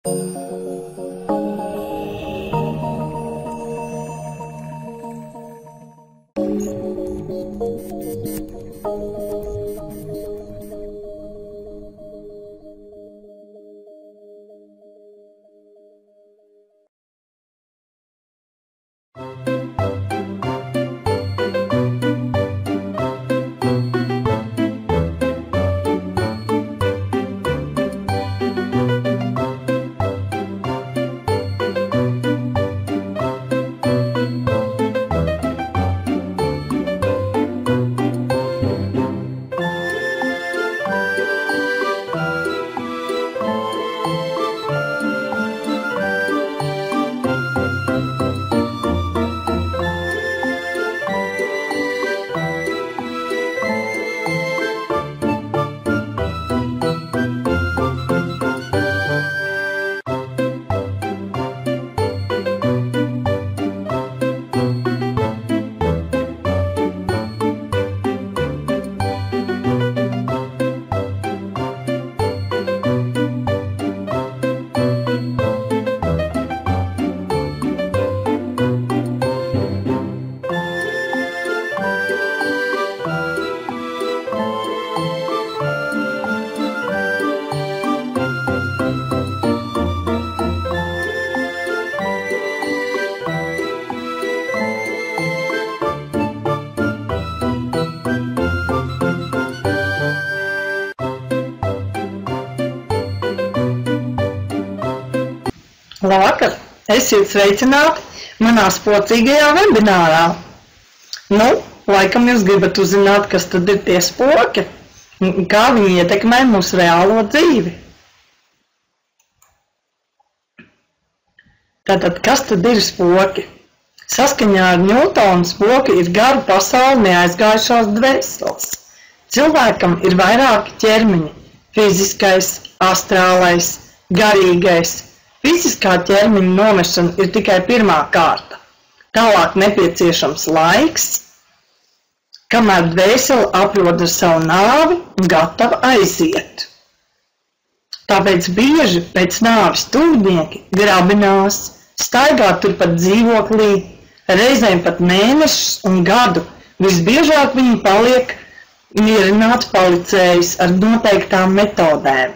Labvakar! Esiet sveicināti manā spocīgajā webinārā. Laikam jūs gribat uzzināt, kas tad ir tie spoki un kā viņi ietekmē mūsu reālo dzīvi. Tātad, kas tad ir spoki? Saskaņā ar Ņūtonu spoki ir garu pasauli neaizgājušās dvēseles. Cilvēkam ir vairāki ķermeņi – fiziskais, astrālais, garīgais. Fiziskā ķermeņa nomešana ir tikai pirmā kārta. Tālāk nepieciešams laiks, kamēr dvēsele aprod ar savu nāvi un gatava aiziet. Tāpēc bieži pēc nāves tuvnieki grabinās, staigā turpat dzīvoklī, reizēm pat mēnešus un gadu. Visbiežāk viņi paliek mierināti policējus ar noteiktām metodēm.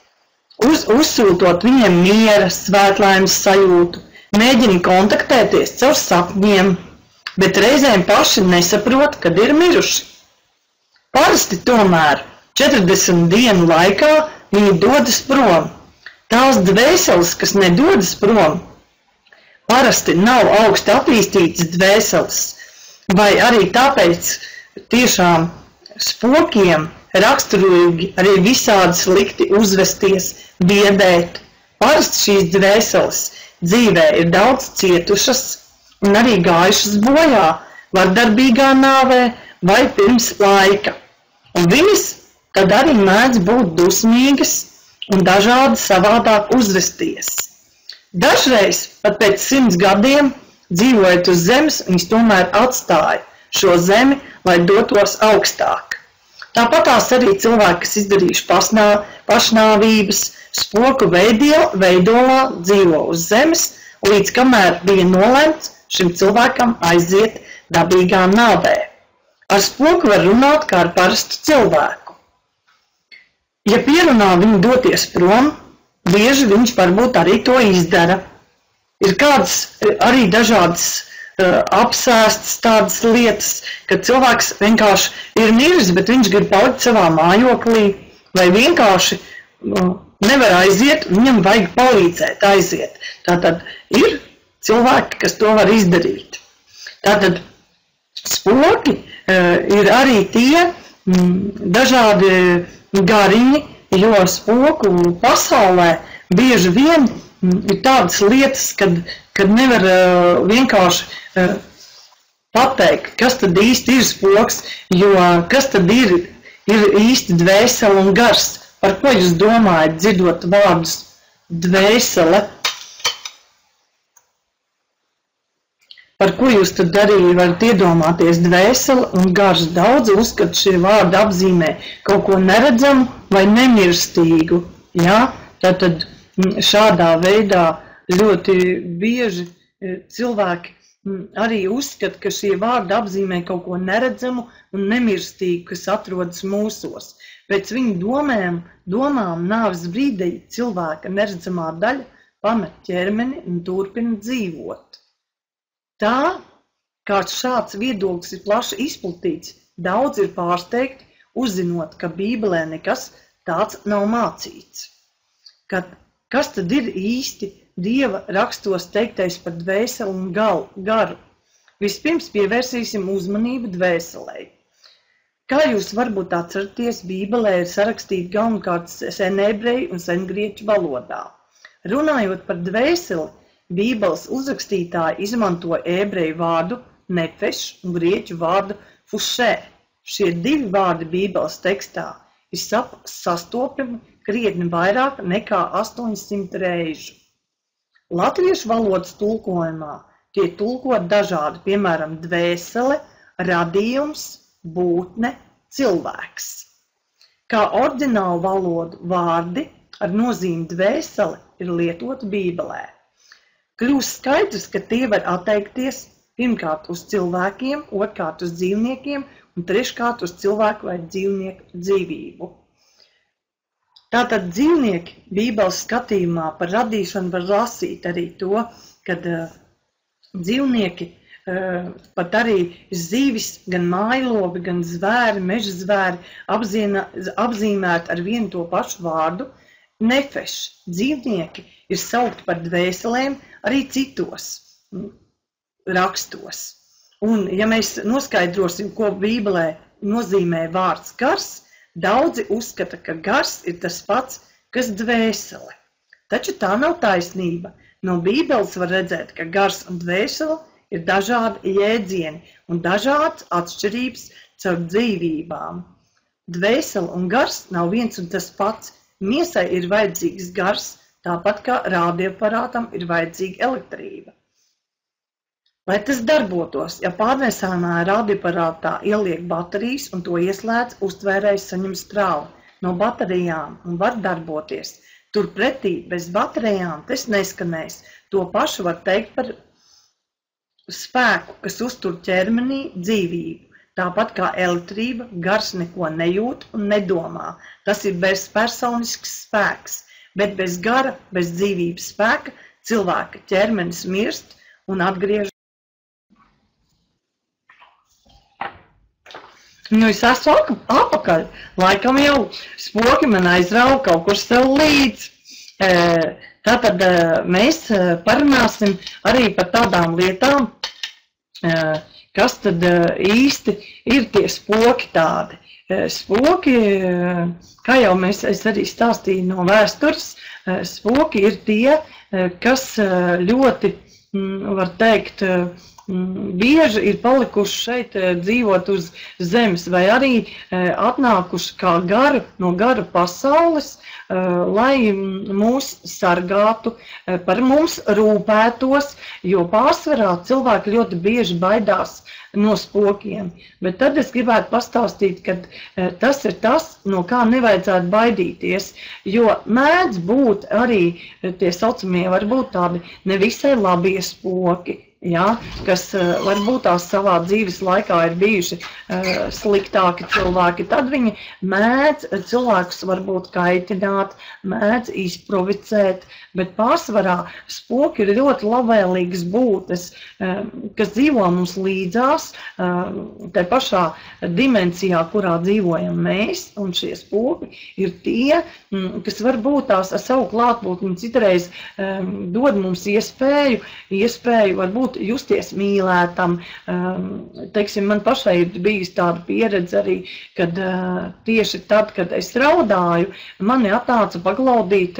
Uzsūtot viņiem miera, svētlaimes sajūtu, mēģina kontaktēties caur sapņiem, bet reizēm paši nesaprot, kad ir miruši. Parasti tomēr 40 dienu laikā viņi dodas prom. Tās dvēseles, kas nedodas prom, parasti nav augsti attīstītas dvēseles, vai arī tāpēc tiešām spokiem raksturīgi arī visādi slikti uzvesties, biedēt. Parasti šīs dvēseles dzīvē ir daudz cietušas un arī gājušas bojā, vardarbīgā nāvē vai pirms laika. Un viņas tad arī mēdz būt dusmīgas un dažādi savādāk uzvesties. Dažreiz pat pēc 100 gadiem, dzīvojot uz zemes, viņas tomēr atstāja šo zemi, lai dotos augstāk. Tāpatās arī cilvēki, kas izdarījuši pašnāvības, spoku veidolā dzīvo uz zemes, līdz kamēr bija nolemts šim cilvēkam aiziet dabīgā nāvē. Ar spoku var runāt kā ar parastu cilvēku. Ja pierunā viņu doties prom, bieži viņš varbūt arī to izdara. Ir kādas arī dažādas apsēstas tādas lietas, kad cilvēks vienkārši ir miris, bet viņš grib palikt savā mājoklī, vai vienkārši nevar aiziet, viņam vajag palīdzēt aiziet. Tātad ir cilvēki, kas to var izdarīt. Tātad spoki ir arī tie dažādi gariņi, jo spoku pasaulē bieži vien ir tādas lietas, kad nevar vienkārši pateikt, kas tad īsti ir spoks, jo kas tad ir īsti dvēsele un gars. Par ko jūs domājat, dzirdot vārdus dvēsele? Par ko jūs tad arī varat iedomāties dvēsele un gars? Daudz uzskata šie vārdi apzīmē kaut ko neredzamu vai nemirstīgu. Ja? Tātad šādā veidā ļoti bieži cilvēki arī uzskata, ka šie vārdi apzīmē kaut ko neredzamu un nemirstīgu, kas atrodas mūsos. Pēc viņu domām nāves brīdī cilvēka neredzamā daļa pamet ķermeni un turpina dzīvot. Tā, kāds šāds viedoklis ir plaši izplatīts, daudz ir pārsteigti, uzzinot, ka Bībelē nekas tāds nav mācīts. Kas tad ir īsti Dieva rakstos teiktais par dvēseli un garu? Vispirms pievērsīsim uzmanību dvēselei. Kā jūs varbūt atceraties, Bībelē ir sarakstīta galvenokārt senebreju un sengrieķu valodā. Runājot par dvēseli, Bībeles uzrakstītāji izmantoja ebreju vārdu nefeš un grieķu vārdu fušē. Šie divi vārdi Bībeles tekstā ir sastopami krietni vairāk nekā 800 reižu. Latviešu valodas tulkojumā tiek tulkot dažādi, piemēram, dvēsele, radījums, būtne, cilvēks. Kā oriģinālu valodu vārdi ar nozīmi dvēsele ir lietoti Bībelē. Kļūst skaidrs, ka tie var attiekties pirmkārt uz cilvēkiem, otrkārt uz dzīvniekiem un treškārt uz cilvēku vai dzīvnieku dzīvību. Tātad dzīvnieki Bībeles skatījumā par radīšanu var lasīt arī to, kad dzīvnieki, pat arī zīvis, gan mājlopi, gan zvēri, meža zvēri apzīmēti ar vienu to pašu vārdu nefeš. Dzīvnieki ir saukti par dvēselēm arī citos rakstos. Un, ja mēs noskaidrosim, ko Bībelē nozīmē vārds gars, daudzi uzskata, ka gars ir tas pats, kas dvēsele. Taču tā nav taisnība. No Bībeles var redzēt, ka gars un dvēsele ir dažādi jēdzieni un dažādas atšķirības caur dzīvībām. Dvēsele un gars nav viens un tas pats. Miesai ir vajadzīgs gars, tāpat kā radioaparātam ir vajadzīga elektrība. Lai tas darbotos, ja pārnēsāmā radioaparātā ieliek baterijas un to ieslēdz, uztvērējs saņem strāvu no baterijām un var darboties. Turpretī bez baterijām tas neskanēs. To pašu var teikt par spēku, kas uztur ķermenī dzīvību. Tāpat kā elektrība, gars neko nejūt un nedomā. Tas ir bezpersonisks spēks, bet bez gara, bez dzīvības spēka cilvēka ķermenis mirst un atgriežas. Nu, es esmu apakaļ. Laikam jau spoki man aizrauga kaut kur sev līdz. Tātad mēs parunāsim arī par tādām lietām, kas tad īsti ir tie spoki tādi. Spoki, kā jau es arī stāstīju no vēstures, spoki ir tie, kas ļoti, var teikt, bieži ir palikuši šeit dzīvot uz zemes vai arī atnākuši kā no gara pasaules, lai mūs sargātu, par mums rūpētos, jo pārsvarā cilvēki ļoti bieži baidās no spokiem. Bet tad es gribētu pastāstīt, ka tas ir tas, no kā nevajadzētu baidīties, jo mēdz būt arī tie saucamie varbūt tādi nevisai labie spoki. Ja, kas varbūt tās savā dzīves laikā ir bijuši sliktāki cilvēki, tad viņi mēdz cilvēkus varbūt kaitināt, mēdz izprovicēt, bet pārsvarā spoki ir ļoti labvēlīgas būtnes, kas dzīvo mums līdzās, tai pašā dimensijā, kurā dzīvojam mēs, un šie spoki ir tie, kas varbūt tās ar savu klātbūtni citreiz dod mums iespēju varbūt justies mīlētam. Teiksim, man pašai ir bijusi tāda pieredze arī, kad tieši tad, kad es raudāju, mani atnāca paglaudīt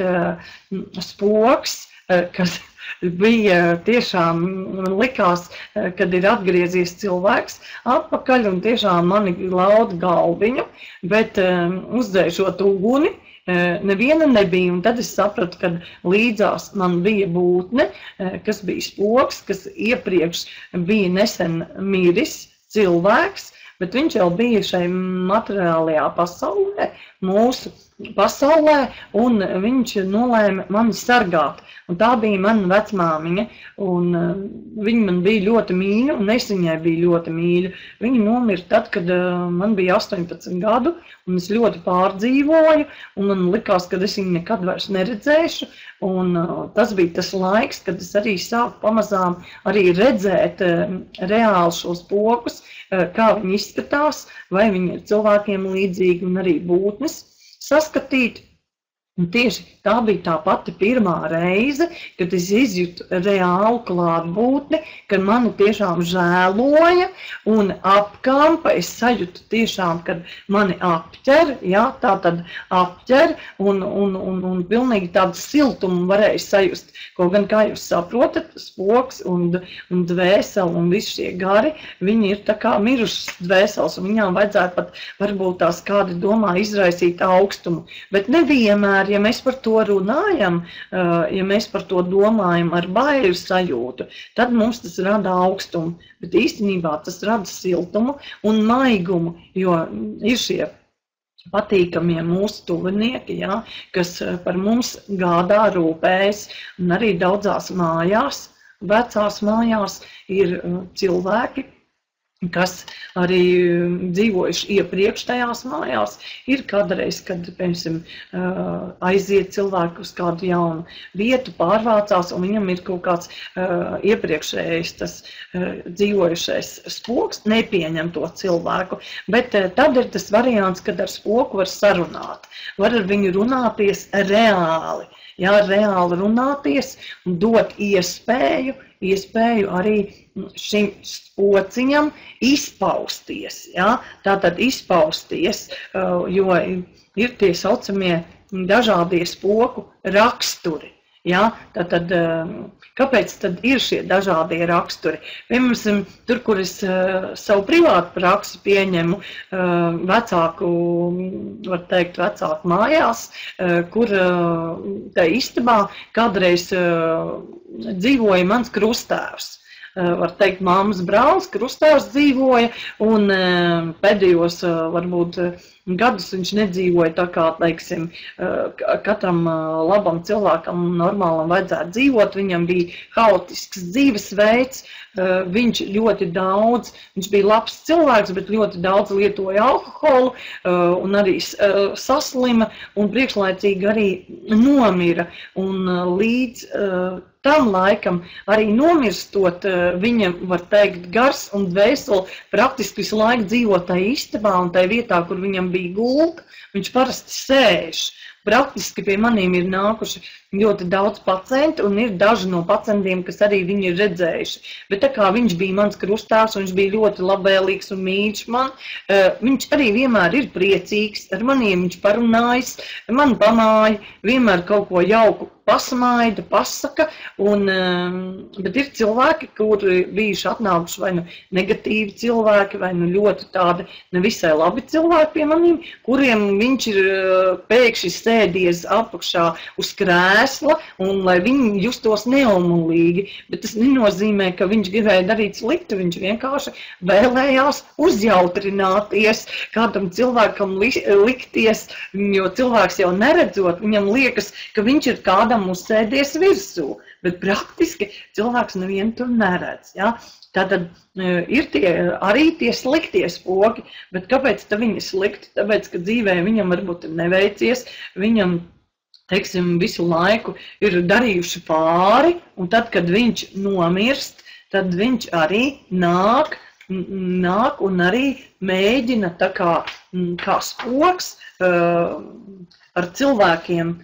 spoks, kas bija tiešām, man likās, kad ir atgriezies cilvēks atpakaļ un tiešām mani lauda galviņu, bet uzdzēšot uguni, neviena nebija, un tad es sapratu, ka līdzās man bija būtne, kas bija spoks, kas iepriekš bija nesen miris cilvēks, bet viņš jau bija šai materiālajā pasaulē, mūsu pasaulē, un viņš nolēma mani sargāt. Un tā bija mana vecmāmiņa, un viņa man bija ļoti mīļa, un es viņai biju ļoti mīļa. Viņa nomira tad, kad man bija 18 gadu, un es ļoti pārdzīvoju, un man likās, ka es viņu nekad vairs neredzēšu, un tas bija tas laiks, kad es arī sāku pamazām arī redzēt reāli šos spokus, kā viņi izskatās, vai viņi ir cilvēkiem līdzīgi un arī būtnes saskatīt. Un tieši tā bija tā pati pirmā reize, kad es izjūtu reālu klātbūtni, kad mani tiešām žēloja un apkampa. Es sajūtu tiešām, kad mani apķer, jā, tā tad apķer un pilnīgi tādu siltumu varēja sajust. Kaut gan, kā jūs saprotat, spoks un dvēseli un visi šie gari, viņi ir tā kā mirušas dvēseles, un viņām vajadzētu pat varbūt tās kādi domā izraisīt augstumu. Bet nevienmēr, ja mēs par to runājam, ja mēs par to domājam ar baiļu sajūtu, tad mums tas rada augstumu, bet īstenībā tas rada siltumu un maigumu, jo ir šie patīkamie mūsu tuvinieki, ja, kas par mums gādā, rūpējas, un arī daudzās mājās, vecās mājās ir cilvēki, kas arī dzīvojuši iepriekš tajās mājās, ir kādreiz, kad, piemēram, aiziet cilvēku uz kādu jaunu vietu, pārvācās, un viņam ir kaut kāds iepriekšējais tas dzīvojušais spoks, nepieņem to cilvēku, bet tad ir tas variants, kad ar spoku var sarunāt, var ar viņu runāties reāli, jā, reāli runāties un dot iespēju arī šim spociņam izpausties, ja? Tātad izpausties, jo ir tie saucamie dažādie spoku raksturi. Ja? Tātad, kāpēc tad ir šie dažādie raksturi? Piemēram, tur, kur es savu privātu praksi pieņemu vecāku, var teikt, vecāku mājās, kur tā istabā kādreiz dzīvoja mans krustāvs. Var teikt, mammas brālis, krustāvs dzīvoja, un pēdējos varbūt gadus viņš nedzīvoja tā kā, teiksim, katram labam cilvēkam normālam vajadzētu dzīvot, viņam bija haotisks dzīvesveids, viņš ļoti daudz, viņš bija labs cilvēks, bet ļoti daudz lietoja alkoholu un arī saslima un priekšlaicīgi arī nomira, un līdz tam laikam arī nomirstot, viņam, var teikt, gars un dvēseli praktiski visu laiku dzīvo tajā istabā un tajā vietā, kur viņam bija gulta, viņš parasti sēž. Praktiski pie maniem ir nākuši ļoti daudz pacientu, un ir daži no pacientiem, kas arī viņu ir redzējuši. Bet tā kā viņš bija mans krustāvs, un viņš bija ļoti labvēlīgs un mīļš man, viņš arī vienmēr ir priecīgs, ar maniem viņš parunājas, man pamāja, vienmēr kaut ko jauku pasmaida, pasaka, bet ir cilvēki, kuri bijuši atnākuši vai nu negatīvi cilvēki, vai nu ļoti tādi nevisai labi cilvēki pie maniem, kuriem viņš ir pēkšņi sēdies apakšā uz krēsla, un lai viņi justos neumulīgi, bet tas nenozīmē, ka viņš gribēja darīt sliktu, viņš vienkārši vēlējās uzjautrināties, kādam cilvēkam likties, jo cilvēks jau neredzot, viņam liekas, ka viņš ir kādam uzsēdies virsū, bet praktiski cilvēks nevienu tur neredz. Ja? Tātad ir arī tie sliktie spoki, bet kāpēc tad viņi ir slikti? Tāpēc, ka dzīvē viņam varbūt ir neveicies, viņam, teiksim, visu laiku ir darījuši pāri, un tad, kad viņš nomirst, tad viņš arī nāk un arī mēģina tā kā spoks ar cilvēkiem,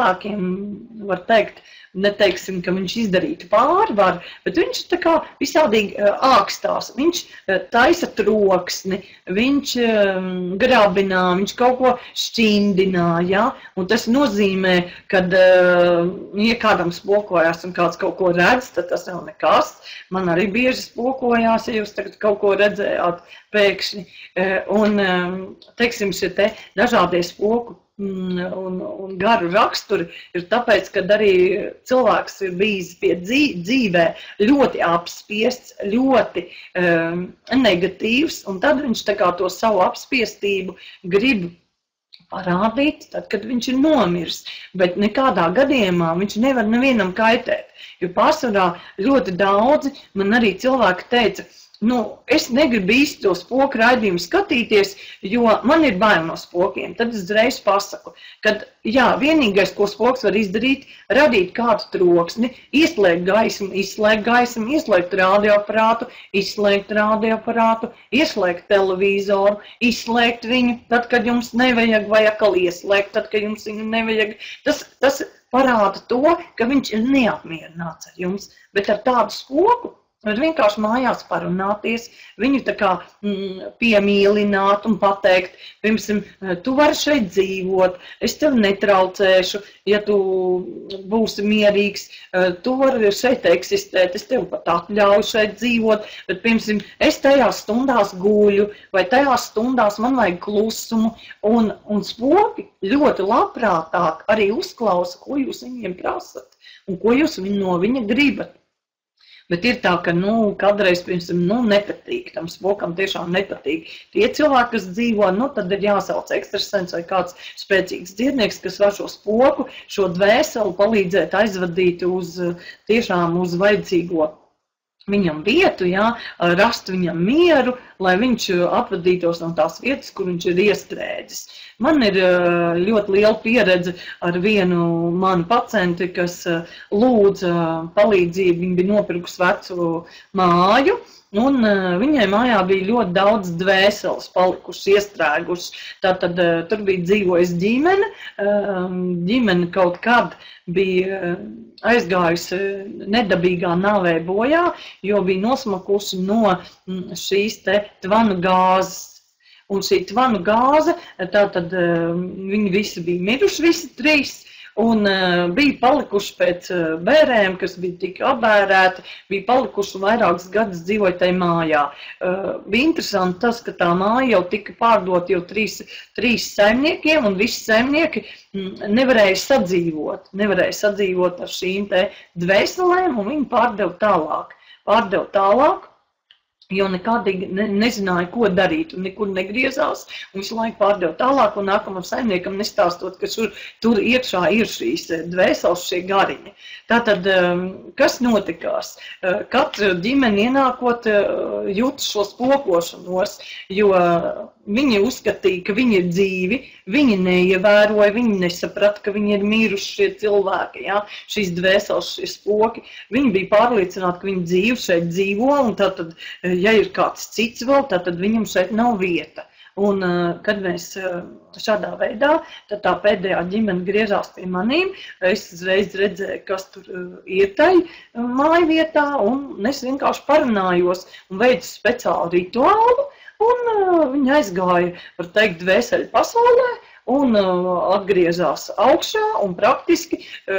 var teikt, neteiksim, ka viņš izdarītu pārvaru, bet viņš tā kā visādīgi ākstās, viņš taisa troksni, viņš grabinā, viņš kaut ko šķindinā, ja? Un tas nozīmē, kad, ja kādam spokojās un kāds kaut ko redz, tad tas nav nekas. Man arī bieži spokojās, ja jūs tagad kaut ko redzējāt pēkšņi. Un, teiksim, šie te dažādie spoku un garu raksturi ir tāpēc, kad arī cilvēks ir bijis pie dzīvē ļoti apspiests, ļoti negatīvs, un tad viņš tā kā to savu apspiestību grib parādīt, tad, kad viņš ir nomiris, bet nekādā gadījumā viņš nevar nevienam kaitēt, jo pārsvarā ļoti daudzi man arī cilvēki teica, es negribu īsti to spoku raidījumu skatīties, jo man ir bail no spokiem. Tad es uzreiz pasaku, ka vienīgais, ko spoks var izdarīt, radīt kādu troksni, ieslēgt gaismu, ieslēgt radioaparātu, izslēgt radioaparātu, ieslēgt televizoru, izslēgt viņu, tad, kad jums nevajag, vai atkal ieslēgt, tad, kad jums viņu nevajag. Tas parāda to, ka viņš ir neapmierināts ar jums, bet ar tādu spoku var vienkārši mājās parunāties, viņu tā kā piemīlināt un pateikt, piemēram, tu vari šeit dzīvot, es tev netraucēšu, ja tu būsi mierīgs, tu vari šeit eksistēt, es tev pat atļauju šeit dzīvot, bet, piemēram, es tajās stundās guļu, vai tajās stundās man vajag klusumu, un spoki ļoti labprātāk arī uzklausa, ko jūs viņiem prasat, un ko jūs no viņa gribat. Bet ir tā, ka, kādreiz, piemēram, nepatīk, tam spokam tiešām nepatīk. Tie cilvēki, kas dzīvo, tad ir jāsauc ekstrasens vai kāds spēcīgs dziednieks, kas var šo spoku, šo dvēseli palīdzēt aizvadīt tiešām uz vajadzīgo viņam vietu, rast viņam mieru, lai viņš atvadītos no tās vietas, kur viņš ir iestrēdzis. Man ir ļoti liela pieredze ar vienu manu pacienti, kas lūdza palīdzību, viņa bija nopirkusi vecu māju, un viņai mājā bija ļoti daudz dvēseles palikušas, iestrēgušas. Tātad tur bija dzīvojusi ģimene kaut kad bija aizgājusi nedabīgā nāvē bojā, jo bija nosmakusi no šīs te tvanu gāzes. Un šī tvanu gāze, tātad viņi visi bija miruši, visi trīs, un bija palikuši pēc bērēm, kas bija tik apbērēti, bija palikuši vairākus gadus dzīvoja tajā mājā. Bija interesanti tas, ka tā māja jau tika pārdot jau trīs saimniekiem, un visi saimnieki nevarēja sadzīvot ar šīm te dvēselēm, un viņi pārdeva tālāk. Jo nekādīgi nezināja, ko darīt, un nekur negriezās, un visu laiku pārdeva tālāk, un nākamam saimniekam nestāstot, ka tur iekšā ir šīs dvēseles, šie gariņi. Tātad, kas notikās? Katra ģimene ienākot jūt šo spokošanos, jo viņi uzskatīja, ka viņi ir dzīvi, viņi neievēroja, viņi nesaprata, ka viņi ir miruši šie cilvēki, šīs dvēseles, šie spoki. Viņi bija pārliecināti, ka viņi dzīvi šeit dzīvo, un tātad, ja ir kāds cits vēl, tad viņam šeit nav vieta. Un, kad mēs šādā veidā, tad tā pēdējā ģimene griežās pie manīm, es uzreiz redzēju, kas tur ir tai mājvietā, un es vienkārši parunājos un veicu speciālu rituālu, un viņi aizgāja, var teikt, dvēseļu pasaulē, un atgriezās augšā, un praktiski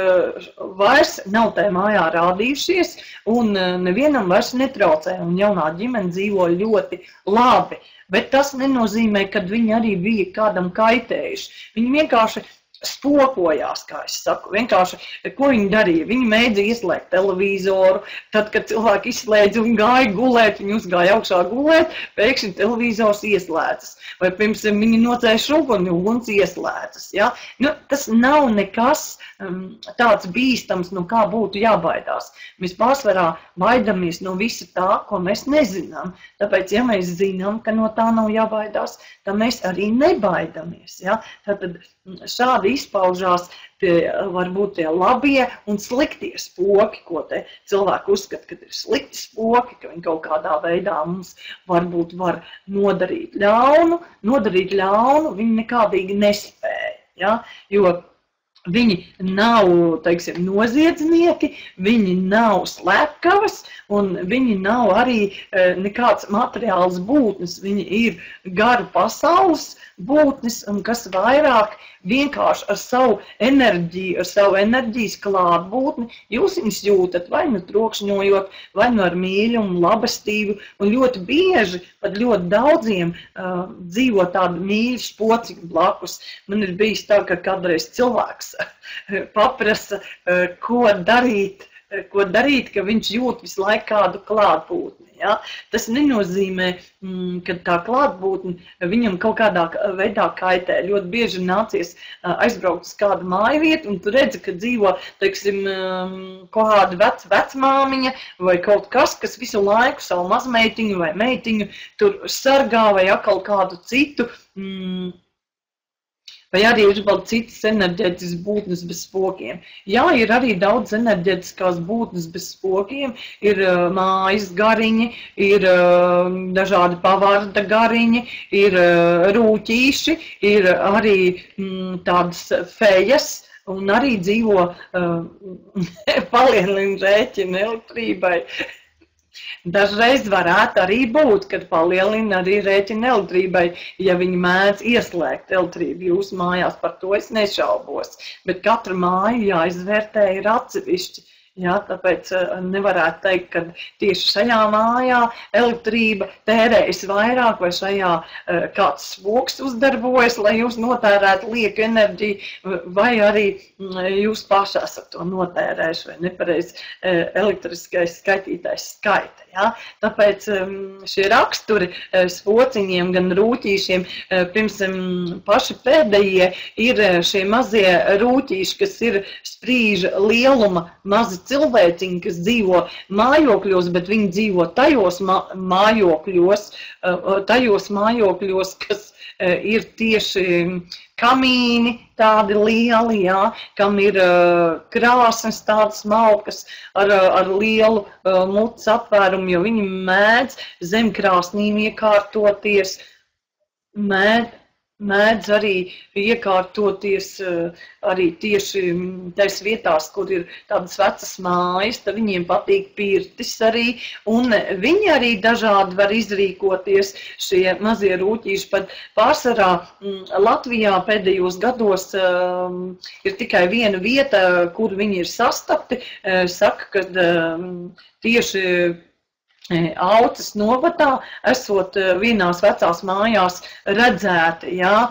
vairs nav tajā mājā rādījušies, un nevienam vairs netraucē, un jaunā ģimene dzīvo ļoti labi. Bet tas nenozīmē, ka viņi arī bija kādam kaitējuši. Viņi vienkārši spokojās, kā es saku. Vienkārši, ko viņi darīja? Viņi mēdza ieslēgt televizoru, tad, kad cilvēki izslēdza un gāja gulēt, viņi uzgāja augšā gulēt, pēkšņi televizors ieslēdzas. Vai, piemēram, viņi nocēš uguni, uguns ieslēdzas. Ja? Tas nav nekas tāds bīstams, no kā būtu jābaidās. Mēs pārsvarā baidamies no visa tā, ko mēs nezinām. Tāpēc, ja mēs zinām, ka no tā nav jābaidās, tad mēs arī nebaidamies. Ja? Tātad šādi izpaužās varbūt tie labie un sliktie spoki, ko te cilvēki uzskata, ka ir slikti spoki, ka viņi kaut kādā veidā mums varbūt var nodarīt ļaunu, viņi nekādīgi nespēja, ja? Jo viņi nav, teiksim, noziedznieki, viņi nav slepkavas, un viņi nav arī nekāds materiāls būtnes, viņi ir garu pasaules būtnes, un kas vairāk vienkārši ar savu enerģijas klātbūtni, jūs viņus jūtat vai nu trokšņojot, vai nu ar mīļumu, labestību, un ļoti bieži, pat ļoti daudziem dzīvo tādu mīļu spociņu blakus. Man ir bijis tā, ka kādreiz cilvēks paprasa, ko darīt, ka viņš jūt visu laiku kādu klātbūtni. Ja? Tas nenozīmē, ka tā klātbūtne viņam kaut kādā veidā kaitē. Ļoti bieži nācies aizbraukt uz kādu mājvietu, un tu redzi, ka dzīvo, teiksim, kāda vecmāmiņa vai kaut kas visu laiku savu mazmeitiņu vai meitiņu tur sargā vai atkal kādu citu, vai arī ir vēl citas enerģētiskas būtnes bez spokiem. Jā, ir arī daudz enerģētiskās būtnes bez spokiem, ir mājas gariņi, ir dažādi pavārda gariņi, ir rūķīši, ir arī tādas fejas, un arī dzīvo palielina rēķina elektrībai. Dažreiz varētu arī būt, kad palielina arī rēķina elektrībai, ja viņi mēdz ieslēgt elektrību jūsu mājās, par to es nešaubos. Bet katra māja jāizvērtē ir atsevišķi. Jā, tāpēc nevarētu teikt, ka tieši šajā mājā elektrība tērējas vairāk vai šajā kāds spoks uzdarbojas, lai jūs notērētu lieku enerģiju, vai arī jūs paši esat to notērējuši vai nepareizi elektriskais skaitītājs skaita. Jā. Tāpēc šie raksturi spociņiem, gan rūķīšiem, pirms paši pēdējie ir šie mazie rūķīši, kas ir sprīža lieluma, mazi cilvēciņi, kas dzīvo mājokļos, bet viņi dzīvo tajos mājokļos, kas ir tieši kamīni tādi lieli, jā, kam ir krāsnes tādas malkas ar lielu mutes apvērumu, jo viņi mēdz zem krāsnīm iekārtoties, mēdz arī iekārtoties arī tieši tais vietās, kur ir tādas vecas mājas, tad viņiem patīk pirtis arī, un viņi arī dažādi var izrīkoties, šie mazie rūķīši, pat pārsvarā Latvijā pēdējos gados ir tikai viena vieta, kur viņi ir sastapti, saka, ka tieši Auces novadā, esot vienās vecās mājās redzēti, jā,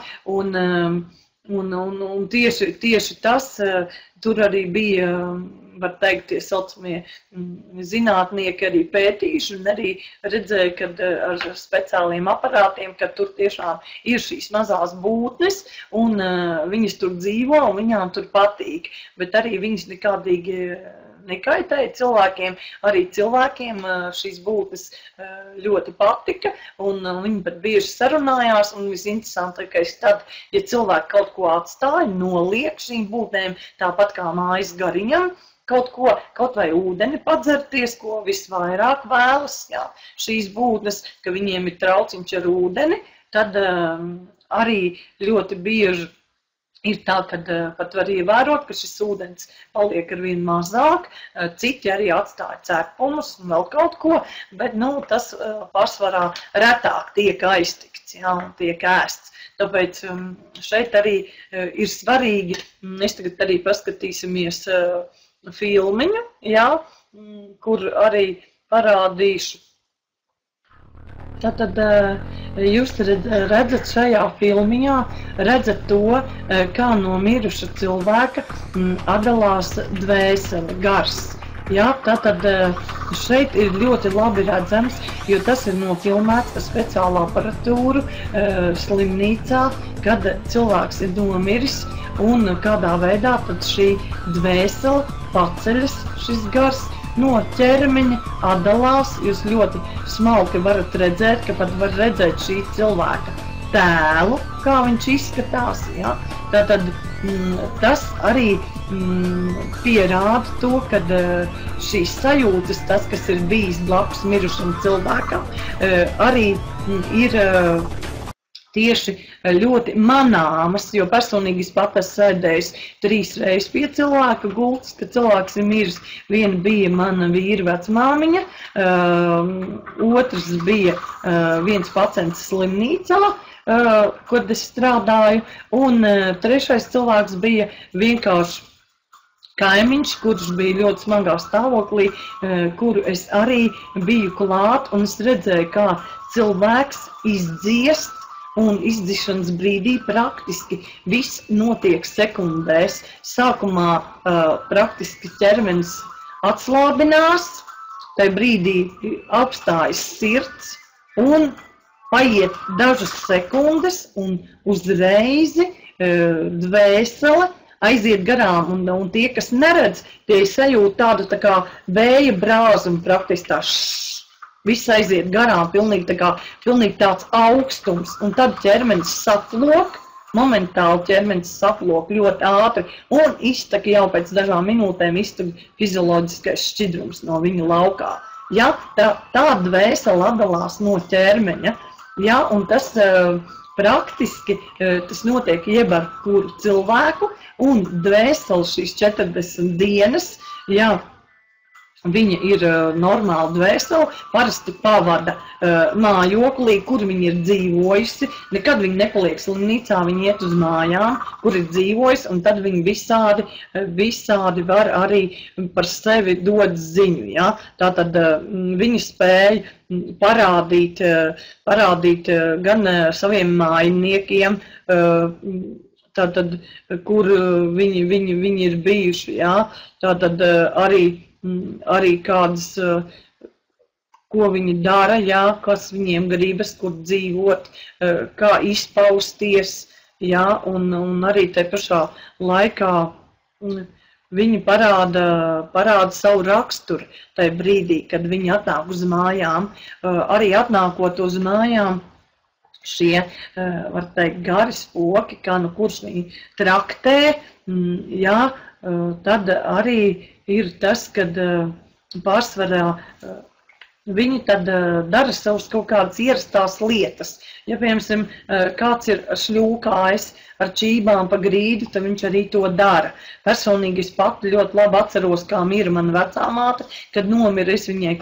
un tieši tas, tur arī bija, var teikt, tie saucamie zinātnieki arī pētījuši un arī redzēja, kad ar speciāliem aparātiem, ka tur tiešām ir šīs mazās būtnes, un viņas tur dzīvo, un viņām tur patīk, bet arī viņas nekādīgi nekaitēja cilvēkiem, arī cilvēkiem šīs būtnes ļoti patika, un viņi pat bieži sarunājās, un visinteresantākais tad, ja cilvēki kaut ko atstāja, noliek šīm būtnēm, tāpat kā mājas gariņam, kaut vai ūdeni padzerties, ko visvairāk vēlas, jā, šīs būtnes, ka viņiem ir trauciņš ar ūdeni, tad arī ļoti bieži ir tā, ka pat var ievērot, ka šis ūdens paliek arvien mazāk, citi arī atstāja ceppumus un vēl kaut ko, bet tas pārsvarā retāk tiek aiztikts, jā, tiek ēsts. Tāpēc šeit arī ir svarīgi, mēs tagad arī paskatīsimies filmiņu, jā, kur arī parādīšu. Tātad jūs redzat šajā filmiņā, redzat to, kā no miruša cilvēka atdalās dvēsele, gars. Jā, tātad šeit ir ļoti labi redzams, jo tas ir nofilmēts ar speciālu aparatūru slimnīcā, kad cilvēks ir nomiris un kādā veidā tad šī dvēsele paceļas, šis gars, no ķermeņa atdalās, jūs ļoti smalki varat redzēt, ka pat var redzēt šī cilvēka tēlu, kā viņš izskatās. Ja? Tātad tas arī pierāda to, ka šīs sajūtas, tas, kas ir bijis blakus mirušam cilvēkam, arī ir tieši ļoti manāmas, jo personīgi es pat esmu sēdējis 3 reizes pie cilvēka gultas, kad cilvēks ir miris. Viena bija mana vīra vecmāmiņa, otrs bija viens pacients slimnīcā, kad es strādāju, un trešais cilvēks bija vienkārši kaimiņš, kurš bija ļoti smagā stāvoklī, kuru es arī biju klāt, un es redzēju, kā cilvēks izdziest, un izdzišanas brīdī praktiski viss notiek sekundēs. Sākumā praktiski ķermenis atslābinās, tai brīdī apstājas sirds un paiet dažas sekundes un uzreizi dvēsele aiziet garām, un tie, kas neredz, tie sajūt tādu tā kā vēja brāzumu praktiski tā viss aiziet garām, pilnīgi tāds augstums, un tad ķermenis saplok, momentāli ķermenis saplok ļoti ātri, un iztek jau pēc dažām minūtēm iztek fizioloģiskais šķidrums no viņa laukā. Ja, tā dvēsele atdalās no ķermeņa, ja, un tas praktiski tas notiek jebkuru kuru cilvēku, un dvēseli šīs 40 dienas, ja, viņa ir normāla dvēsele, parasti pavada mājoklī, kur viņa ir dzīvojusi, nekad viņa nepaliek slimnīcā, viņa iet uz mājām, kur ir dzīvojusi, un tad viņa visādi var arī par sevi dot ziņu. Ja? Tātad viņa spēja parādīt gan saviem mājiniekiem, tātad, kur viņi ir bijuši, ja? Tātad arī kādas, ko viņi dara, jā, kas viņiem gribas, kur dzīvot, kā izpausties, jā, un arī te pašā laikā viņi parāda savu raksturu tajā brīdī, kad viņi atnāk uz mājām, arī atnākot uz mājām, šie, var teikt, gari spoki, kā nu kurš viņi traktē, jā, tad arī ir tas, kad pārsvarā viņi tad dara savus kaut kādas ierastās lietas. Ja, piemēram, kāds ir šļūkājis ar čībām pa grīdu, tad viņš arī to dara. Personīgi es pati ļoti labi atceros, kā mira mana vecāmāte, kad nomira es viņai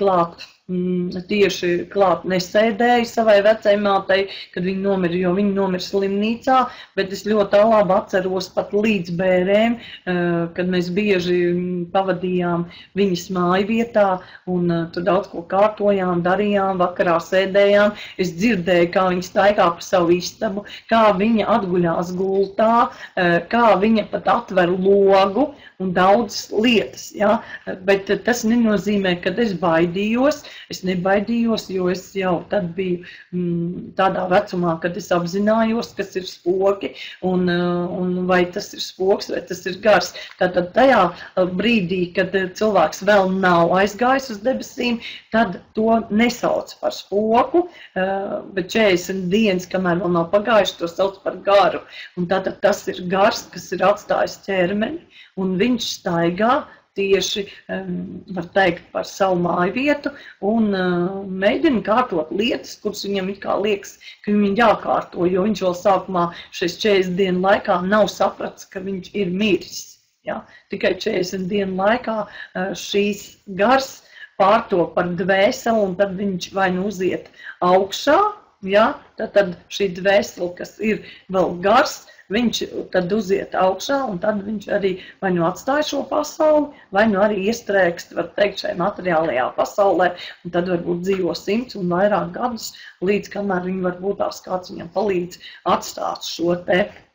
tieši klāt nesēdēju savai vecāmātei, kad viņa nomira, jo viņa nomira slimnīcā, bet es ļoti labi atceros pat līdz bērēm, kad mēs bieži pavadījām viņas mājvietā un tur daudz ko kārtojām, darījām, vakarā sēdējām. Es dzirdēju, kā viņa staigā pa savu istabu, kā viņa atguļās gultā, kā viņa pat atver logu un daudzas lietas, ja? Bet tas nenozīmē, ka es baidījos. Es nebaidījos, jo es jau tad biju tādā vecumā, kad es apzinājos, kas ir spoki un vai tas ir spoks, vai tas ir gars. Tātad tajā brīdī, kad cilvēks vēl nav aizgājis uz debesīm, tad to nesauc par spoku, bet 40 dienas, kamēr vēl nav pagājuši, to sauc par garu. Un tātad tas ir gars, kas ir atstājis ķermeni, un viņš staigā tieši, var teikt, par savu mājvietu un mēģina kārtot lietas, kuras viņam it kā liekas, ka viņam jākārto, jo viņš vēl sākumā šais 40 dienu laikā nav sapratis, ka viņš ir miris. Ja? Tikai 40 dienu laikā šīs gars pārtop par dvēseli, un tad viņš vai nu uziet augšā, ja? Tad šī dvēseli, kas ir vēl gars, viņš tad uziet augšā, un tad viņš arī vai nu atstāja šo pasauli, vai nu arī iestrēgst, var teikt, šajā materiālajā pasaulē, un tad varbūt dzīvo 100 un vairāk gadus, līdz kamēr viņi varbūt tās kāds viņam palīdz atstāt šo te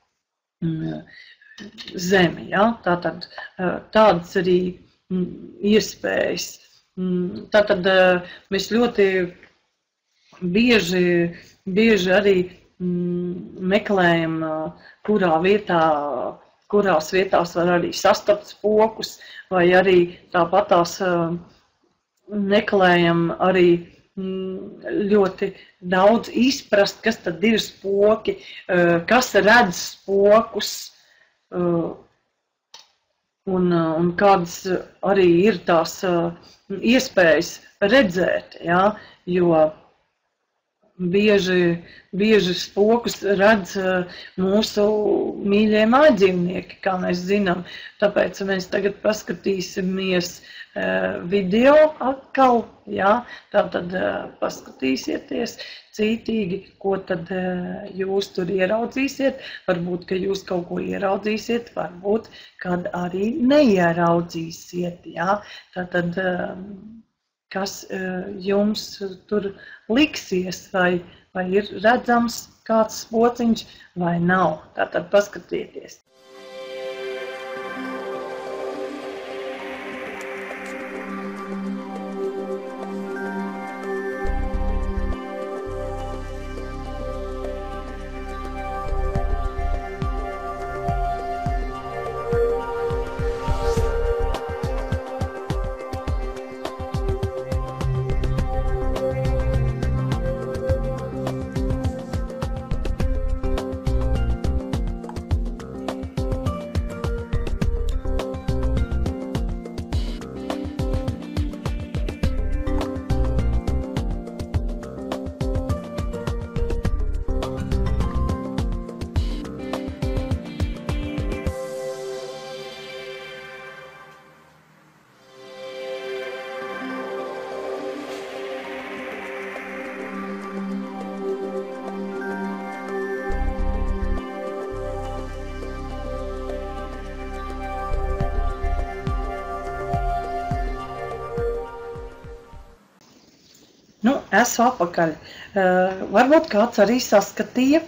zemi. Ja? Tātad tādas arī iespējas. Tātad mēs ļoti bieži arī meklējam, kurās vietās var arī sastapt spokus, vai arī tāpatās meklējam arī ļoti daudz izprast, kas tad ir spoki, kas redz spokus, un kādas arī ir tās iespējas redzēt, ja? Jo bieži spokus redz mūsu mīļie mājdzīvnieki, kā mēs zinām. Tāpēc mēs tagad paskatīsimies video atkal, ja? Tātad paskatīsieties cītīgi, ko tad jūs tur ieraudzīsiet. Varbūt, ka jūs kaut ko ieraudzīsiet, varbūt, kad arī neieraudzīsiet, ja? Tātad kas jums tur liksies, vai ir redzams kāds spociņš, vai nav. Tātad paskatieties. esmu apakaļ. Varbūt kāds arī saskatīja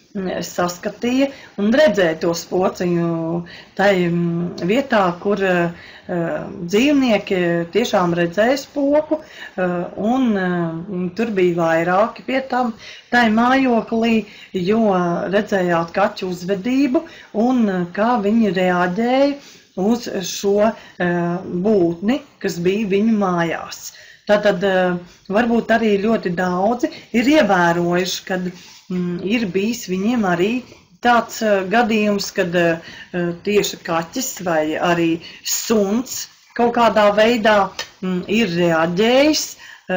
un redzēja to spociņu tai vietā, kur dzīvnieki tiešām redzēja spoku, un tur bija vairāki pie tam tai mājoklī, jo redzējāt kaķu uzvedību un kā viņi reaģēja uz šo būtni, kas bija viņu mājās. Tātad varbūt arī ļoti daudzi ir ievērojuši, kad ir bijis viņiem arī tāds gadījums, kad tieši kaķis vai arī suns kaut kādā veidā ir reaģējis.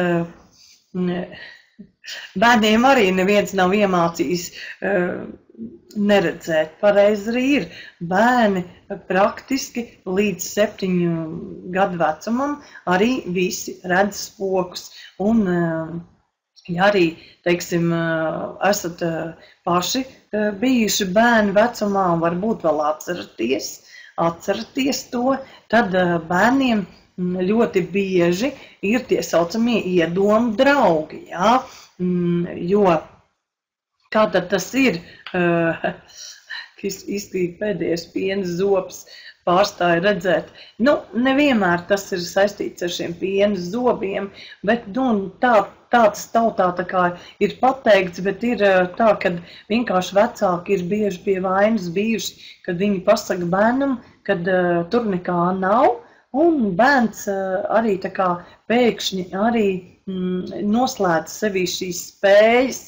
Bērniem arī neviens nav iemācījis neredzēt. Pareizi arī ir. Bērni praktiski līdz 7 gadu vecumam arī visi redz spokus. Un, ja arī, teiksim, esat paši bijuši bērnu vecumā un varbūt vēl atceraties to, tad bērniem ļoti bieži ir tie saucamie iedomu draugi, jā? Jo kā tad tas ir, kas izkrīt pēdējais piena zobs, pārstāja redzēt. Nevienmēr tas ir saistīts ar šiem piena zobiem, bet tāds tautā tā kā ir pateikts, bet ir tā, ka vienkārši vecāki ir bieži pie vainas bijuši, kad viņi pasaka bērnam, kad tur nekā nav, un bērns arī tā kā pēkšņi arī noslēdz sevī šīs spējas.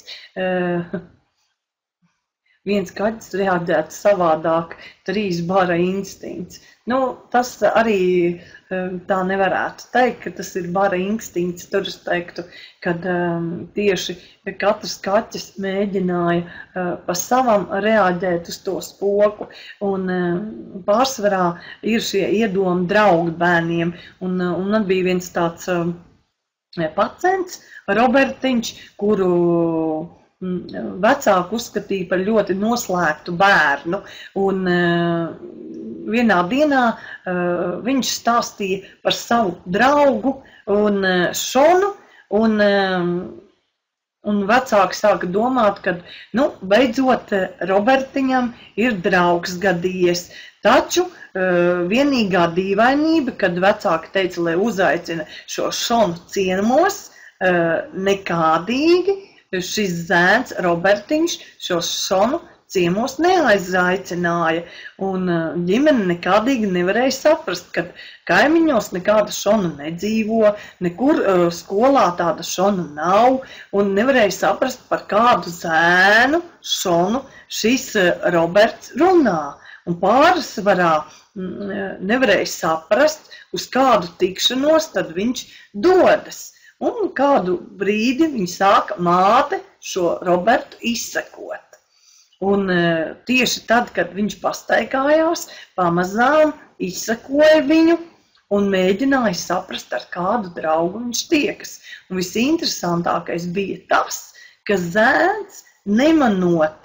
Viens kaķis reaģētu savādāk, 3 bara instinkts. Tas arī tā nevarētu teikt, ka tas ir bara instinkts. Tur es teiktu, ka tieši katrs kaķis mēģināja pa savam reaģēt uz to spoku. Un pārsvarā ir šie iedomu draugi bērniem. Un bija viens tāds pacients, Robertiņš, kuru vecāki uzskatīja par ļoti noslēgtu bērnu, un vienā dienā viņš stāstīja par savu draugu un Šonu, un vecāki sāka domāt, ka, beidzot Robertiņam ir draugs gadījies, taču vienīgā dīvainība, kad vecāki teica, lai uzaicina šo Šonu ciemos, nekādīgi šis zēns Robertiņš šo Šonu ciemos neaizaicināja, un ģimene nekādīgi nevarēja saprast, ka kaimiņos nekāda Šona nedzīvo, nekur skolā tāda Šona nav, un nevarēja saprast, par kādu zēnu Šonu šis Roberts runā. Un pārsvarā nevarēja saprast, uz kādu tikšanos tad viņš dodas. Un kādu brīdi viņa sāka māte šo Robertu izsekot. Un tieši tad, kad viņš pastaigājās, pamazām izsekoja viņu un mēģināja saprast, ar kādu draugu viņš tiekas. Un visinteresantākais bija tas, ka zēns nemanot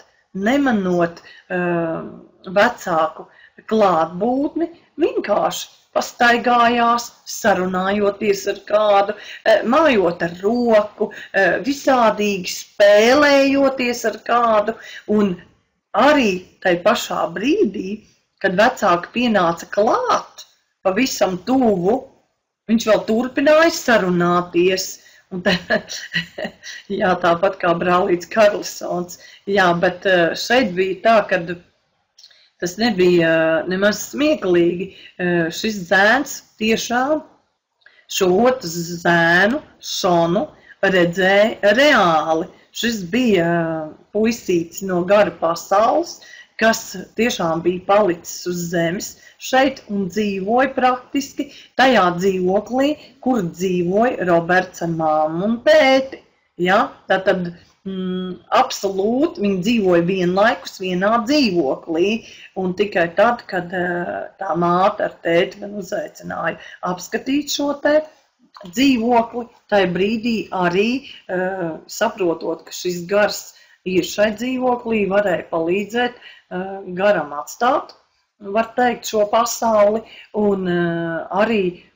vecāku klātbūtni, vienkārši pastaigājās, sarunājoties ar kādu, mājot ar roku, visādīgi spēlējoties ar kādu, un arī tai pašā brīdī, kad vecāki pienāca klāt, pavisam tuvu, viņš vēl turpināja sarunāties. Un jā, tāpat kā brālīts Karlsons. Jā, bet šeit bija tā, ka tas nebija nemaz smieklīgi. Šis zēns tiešām šo otru zēnu, Šonu, redzēja reāli. Šis bija puisītis no gara pasaules, kas tiešām bija palicis uz zemes šeit un dzīvoja praktiski tajā dzīvoklī, kur dzīvoja Roberts ar māmu un tēti. Ja? Tātad absolūti viņi dzīvoja vienlaikus vienā dzīvoklī, un tikai tad, kad tā māte ar tēti gan uzaicināja apskatīt šo te dzīvokli, tai brīdī arī saprotot, ka šis gars ir šai dzīvoklī, varēja palīdzēt garam atstāt, var teikt, šo pasauli, un arī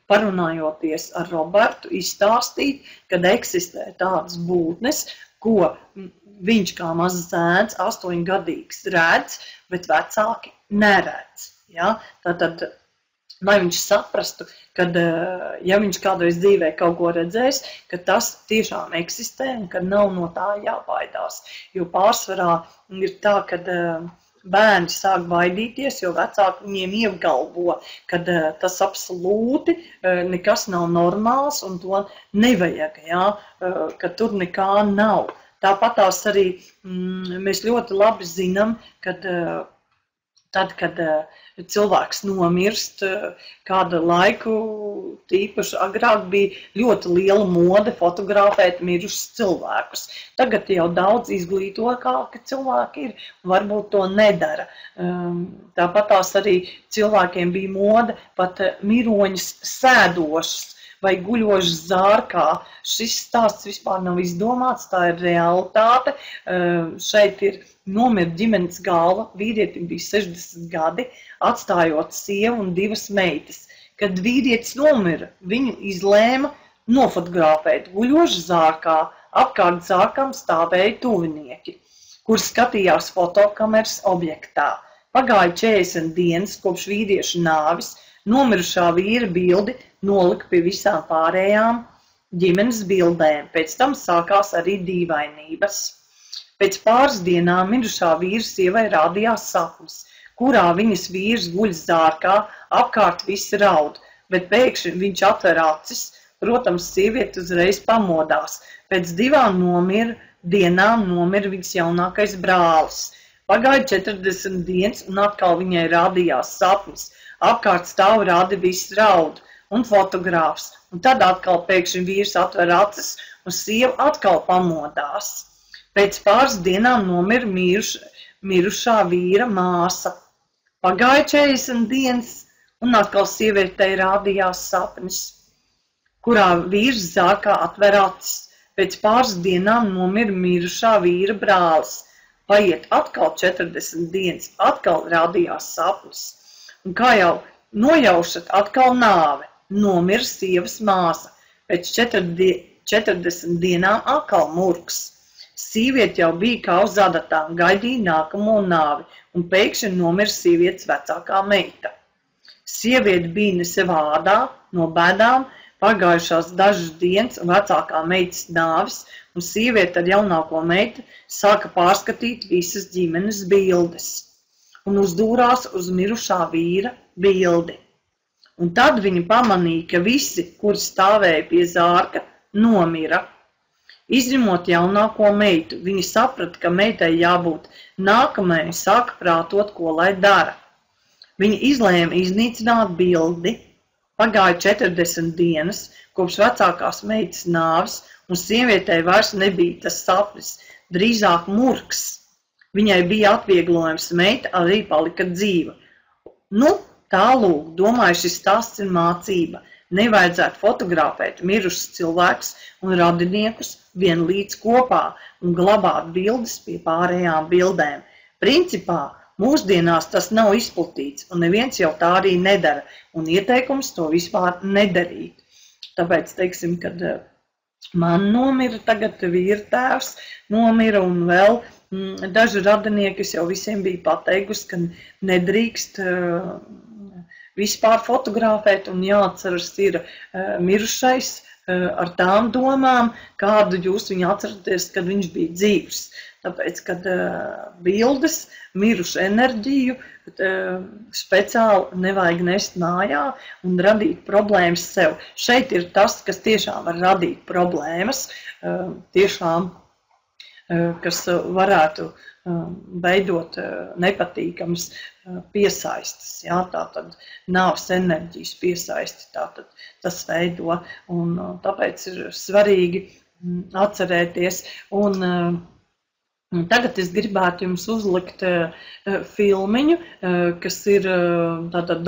parunājoties ar Robertu, izstāstīt, kad eksistē tādas būtnes, ko viņš kā mazs zēns, 8-gadīgs redz, bet vecāki neredz. Ja? Tātad, lai viņš saprastu, kad, ja viņš kādreiz dzīvē kaut ko redzēs, ka tas tiešām eksistē un ka nav no tā jābaidās. Jo pārsvarā ir tā, kad bērni sāk baidīties, jo vecāki viņiem iegalvo, ka tas absolūti nekas nav normāls un to nevajag, ja? Ka tur nekā nav. Tāpatās arī mēs ļoti labi zinām, kad tad, kad cilvēks nomirst, kādu laiku, tīpaši agrāk bija ļoti liela mode fotografēt mirušus cilvēkus. Tagad jau daudz izglītotāki cilvēki ir, varbūt to nedara. Tāpatās arī cilvēkiem bija mode pat miroņus sēdošus vai guļošas zārkā. Šis stāsts vispār nav izdomāts, tā ir realitāte. Šeit ir nomira ģimenes galva, vīrietim bija 60 gadi, atstājot sievu un 2 meitas. Kad vīrietis nomira, viņu izlēma nofotografēt guļošas zārkā, apkārt zārkām stāvēja tuvinieki, kur skatījās fotokameras objektā. Pagāja 40 dienas kopš vīrieša nāvis, nomirušā vīra bildi nolika pie visām pārējām ģimenes bildēm, pēc tam sākās arī dīvainības. Pēc pāris dienām mirušā vīra sievai rādījās sapnis, kurā viņas vīrs guļ zārkā, apkārt visi raud, bet pēkšņi viņš atver acis, protams, sieviete uzreiz pamodās. Pēc 2 dienām nomira viņas jaunākais brālis. Pagāja 40 dienas un atkal viņai rādījās sapnis, apkārt stāv rādi visi raud un fotogrāfs, un tad atkal pēkšņi vīrs atver acis un sieva atkal pamodās. Pēc pāris dienām nomira mirušā vīra māsa. Pagāja 40 dienas, un atkal sievietei rādījās sapnis, kurā vīrs zārkā atver acis. Pēc pāris dienām nomira mirušā vīra brālis. Paiet atkal 40 dienas, atkal rādījās sapnis. Un kā jau nojaušat, atkal nāve, nomira sievas māsa. Pēc 40 dienām atkal murgs. Sieviete jau bija kā uz adatām, gaidīja nākamo nāvi, un pēkšņi nomira sievietes vecākā meita. Sieviete bija ne sev ādā, no bēdām, pagājušās dažas dienas un vecākā meitas nāvis, un sieviete ar jaunāko meitu sāka pārskatīt visas ģimenes bildes, un uzdūrās uz mirušā vīra bildi. Un tad viņi pamanīja, ka visi, kuri stāvēja pie zārka, nomira. Izņemot jaunāko meitu, viņi saprata, ka meitai jābūt nākamajai un sāka prātot, ko lai dara. Viņi izlēma iznīcināt bildi. Pagāja 40 dienas, kopš vecākās meitas nāves, un sievietei vairs nebija tas sapnis, drīzāk murgs. Viņai bija atvieglojums, meita arī palika dzīva. Nu, tālūk, domāju, šis stāsts ir mācība. Nevajadzētu fotografēt mirušus cilvēkus un radiniekus vienlīdz kopā un glabāt bildes pie pārējām bildēm. Principā, mūsdienās tas nav izplatīts, un neviens jau tā arī nedara, un ieteikums to vispār nedarīt. Tāpēc, teiksim, kad man nomira tagad vīra tēvs, nomira un vēl daži radinieki, es jau visiem biju pateikusi, ka nedrīkst vispār fotografēt un jāatceras ir mirušais ar tām domām, kādu jūs viņu atceraties, kad viņš bija dzīvs. Tāpēc, kad bildes, mirušu enerģiju speciāli nevajag nest mājā un radīt problēmas sev. Šeit ir tas, kas tiešām var radīt problēmas, tiešām, kas varētu veidot nepatīkams piesaistes, jā, tātad nāves enerģijas piesaisti, tātad tas veido, un tāpēc ir svarīgi atcerēties, un tagad es gribētu jums uzlikt filmiņu, kas ir tātad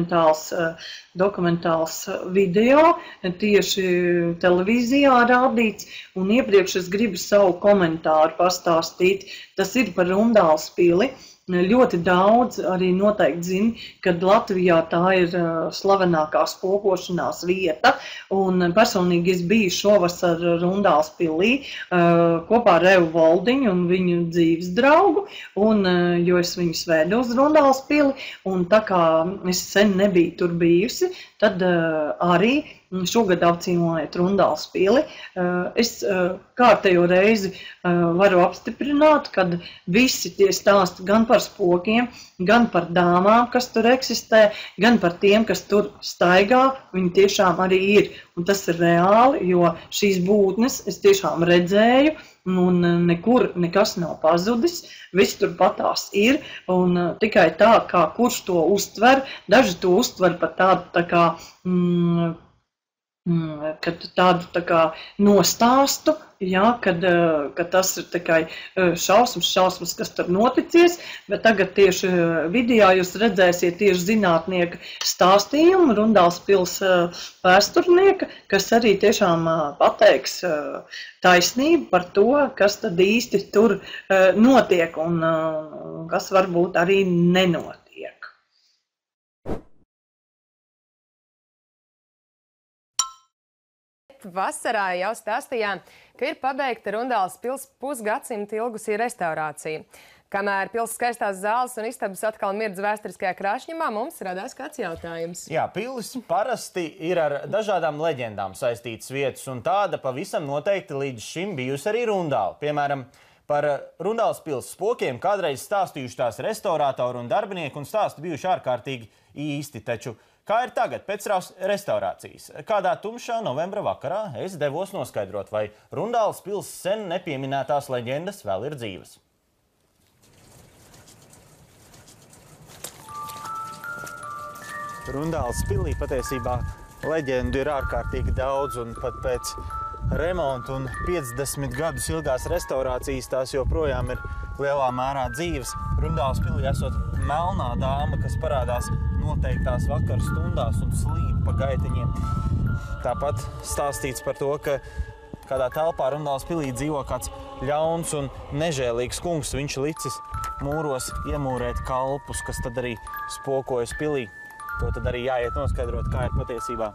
dokumentāls video, tieši televīzijā rādīts, un iepriekš es gribu savu komentāru pastāstīt. Tas ir par Rundāles pili, ļoti daudz arī noteikti zina, kad Latvijā tā ir slavenākā spokošanās vieta, un personīgi es biju šovasar Rundāls pilī kopā ar Evu Voldiņu un viņu dzīves draugu, un, jo es viņus vedu uz Rundāls pili, un tā kā es sen nebiju tur bijusi, tad arī šogad apciemojot Rundāls pili, es kārtējo reizi varu apstiprināt, kad visi tie stāsti gan par spokiem, gan par dāmām, kas tur eksistē, gan par tiem, kas tur staigā, viņi tiešām arī ir. Un tas ir reāli, jo šīs būtnes es tiešām redzēju, un nekur nekas nav pazudis, viss tur patās ir, un tikai tā, kā kurš to uztver, daži to uztver par tādu tā kā, tādu kā nostāstu, jā, kad tas ir tikai šausmas, kas tur noticies, bet tagad tieši video jūs redzēsiet tieši zinātnieka stāstījumu, Rundāls pils vēsturnieka, kas arī tiešām pateiks taisnību par to, kas tad īsti tur notiek un kas varbūt arī nenotiek. Vasarā jau stāstījām, ka ir pabeigta Rundāls pils pusgadsimtu ilgusī restaurācija. Kamēr pils skaistās zāles un istabas atkal mirdz vēsturiskajā krāšņumā, mums radās kāds jautājums. Jā, pilis parasti ir ar dažādām leģendām saistītas vietas, un tāda pavisam noteikti līdz šim bijusi arī Rundāla. Piemēram, par Rundāls pils spokiem kādreiz stāstījuši tās restaurātori un darbinieki, un stāsti bijuši ārkārtīgi īsti, taču kā ir tagad, pēc restaurācijas? Kādā tumšā novembra vakarā es devos noskaidrot, vai Rundāls pils sen nepieminētās leģendas vēl ir dzīves. Rundāls pilī patiesībā leģendu ir ārkārtīgi daudz, un pat pēc remontu un 50 gadus ilgās restaurācijas tās joprojām ir lielā mērā dzīves. Rundāls pilī esot melnā dāma, kas parādās noteiktās vakar stundās un slīd pa gaitiņiem. Tāpat stāstīts par to, ka kādā telpā Rundāls pilī dzīvo kāds ļauns un nežēlīgs kungs. Viņš licis mūros iemūrēt kalpus, kas tad arī spokojas pilī. To tad arī jāiet noskaidrot, kā ir patiesībā.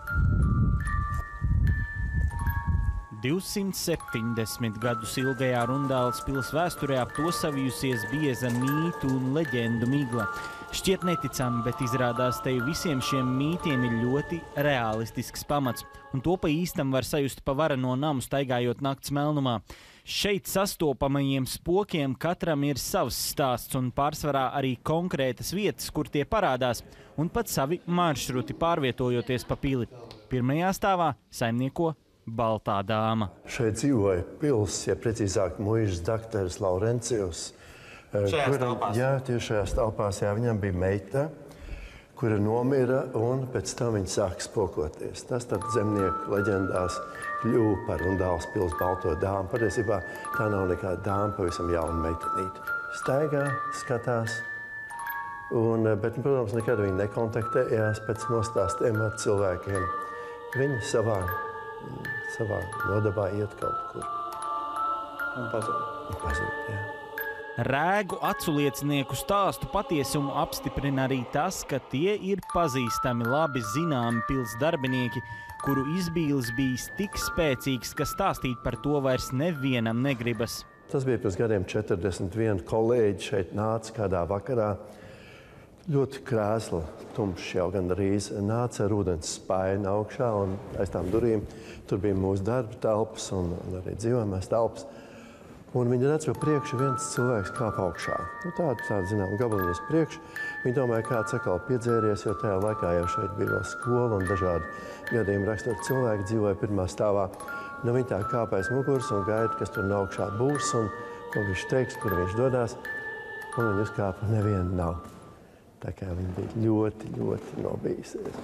270 gadus ilgajā Rundāls pils vēsturē ap to savijusies bieza mītu un leģendu migla. Šķiet neticami, bet izrādās te visiem šiem mītiem ir ļoti realistisks pamats, un to pa īstam var sajust pa vareno namu staigājot nakts melnumā. Šeit sastopamajiem spokiem katram ir savs stāsts un pārsvarā arī konkrētas vietas, kur tie parādās, un pat savi maršruti pārvietojoties pa pili. Pirmajā stāvā saimnieko Baltā dāma. Šeit dzīvoja pils, ja precīzāk muižas dakteris Laurencijus. Šajās telpās? Jā, tieši šajās telpās, jā, viņam bija meita, kura nomira, un pēc tam viņa sāka spokoties. Tas tad zemnieku leģendās kļuva par Rundāls pils Balto dāmu. Patiesībā tā nav nekāda dāma, pavisam jauna meitenīte. Staigā, skatās, bet, protams, nekad viņa nekontaktējās pēc nostāstiem ar cilvēkiem. Viņa savā nodabā iet kaut kur. Un pazūd. Jā. Rēgu aculiecinieku stāstu patiesumu apstiprina arī tas, ka tie ir pazīstami labi zināmi pils darbinieki, kuru izbīlis bijis tik spēcīgs, ka stāstīt par to vairs nevienam negribas. Tas bija pirms gadiem 41 kolēģi šeit nāca kādā vakarā. Ļoti krēsla, tumšs jau gandrīz, nāca ar ūdens spaini augšā, un aiz tām durvīm tur bija mūsu darba telpas un arī dzīvojamās telpas. Un viņi redz, jo priekšu viens cilvēks kāp augšā. Tādu zinām, gabaliņas priekšu. Viņi domāja, kāds atkal piedzēries, jo tajā laikā jau šeit bija vēl skola un dažādi gadījumi rakstot cilvēki dzīvoja pirmā stāvā. Viņi tā kāp aiz muguras un gaida, kas tur no augšā būs un ko viņš teiks, kur viņš dodās. Un viņi uzkāpa, neviena nav. Tā kā viņi bija ļoti, ļoti nobījusies.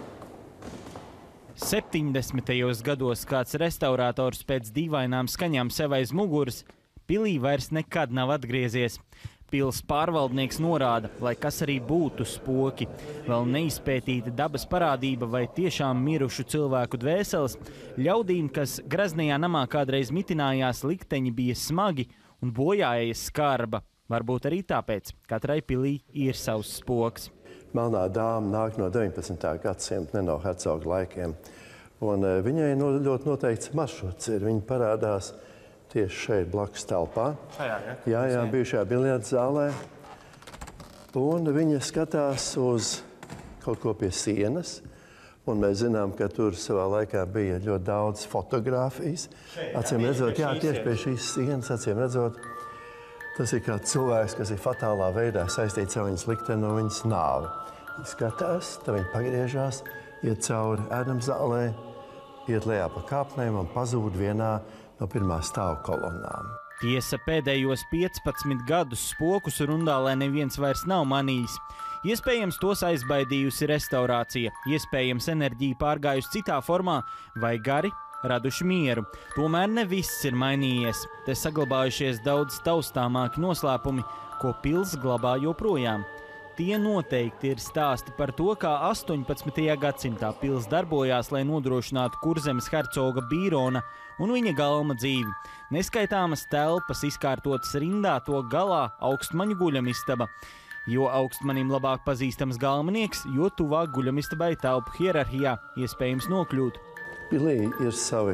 70. gados kāds restaurātors pēc dīvainām skaņām sev aiz muguras pilī vairs nekad nav atgriezies. Pils pārvaldnieks norāda, lai kas arī būtu spoki, vēl neizpētīta dabas parādība vai tiešām mirušu cilvēku dvēseles, ļaudīm, kas graznajā namā kādreiz mitinājās, likteņi bija smagi un bojājas skarba. Varbūt arī tāpēc katrai pilī ir savs spoks. Melnā dāma nāk no 19. gadsimta, ne no hercoga laikiem. Un viņai ļoti noteikts maršruts ir. Viņa parādās tieši šeit blakus telpā. Jā, bijušajā biljardu zālē. Un viņa skatās uz kaut ko pie sienas. Un mēs zinām, ka tur savā laikā bija ļoti daudz fotogrāfijas. Acīm redzot, tieši pie šīs sienas, acīm redzot, tas ir kāds cilvēks, kas ir fatālā veidā saistīts ar viņas likteni un viņas nāvi. Viņa skatās, tad viņa pagriežās, iet cauri ēdamzālē, iet lejā pa kāpnēm un pazūd vienā no pirmā stāva kolonnām. Tiesa, pēdējos 15 gadus spokus Rundālē neviens vairs nav manījis. Iespējams, tos aizbaidījusi restaurācija, iespējams, enerģija pārgājusi citā formā vai gari raduši mieru. Tomēr ne viss ir mainījies. Te saglabājušies daudz taustāmāki noslēpumi, ko pils glabā joprojām. Tie noteikti ir stāsti par to, kā 18. gadsimtā pils darbojās, lai nodrošinātu Kurzemes hercoga Bīrona un viņa galma dzīvi. Neskaitāmas telpas izkārtotas rindā to galā augstmaņu guļamistaba. Jo augstmanim labāk pazīstams galmanieks, jo tuvāk guļamistabai telpu hierarhijā iespējams nokļūt. Pilī ir savi,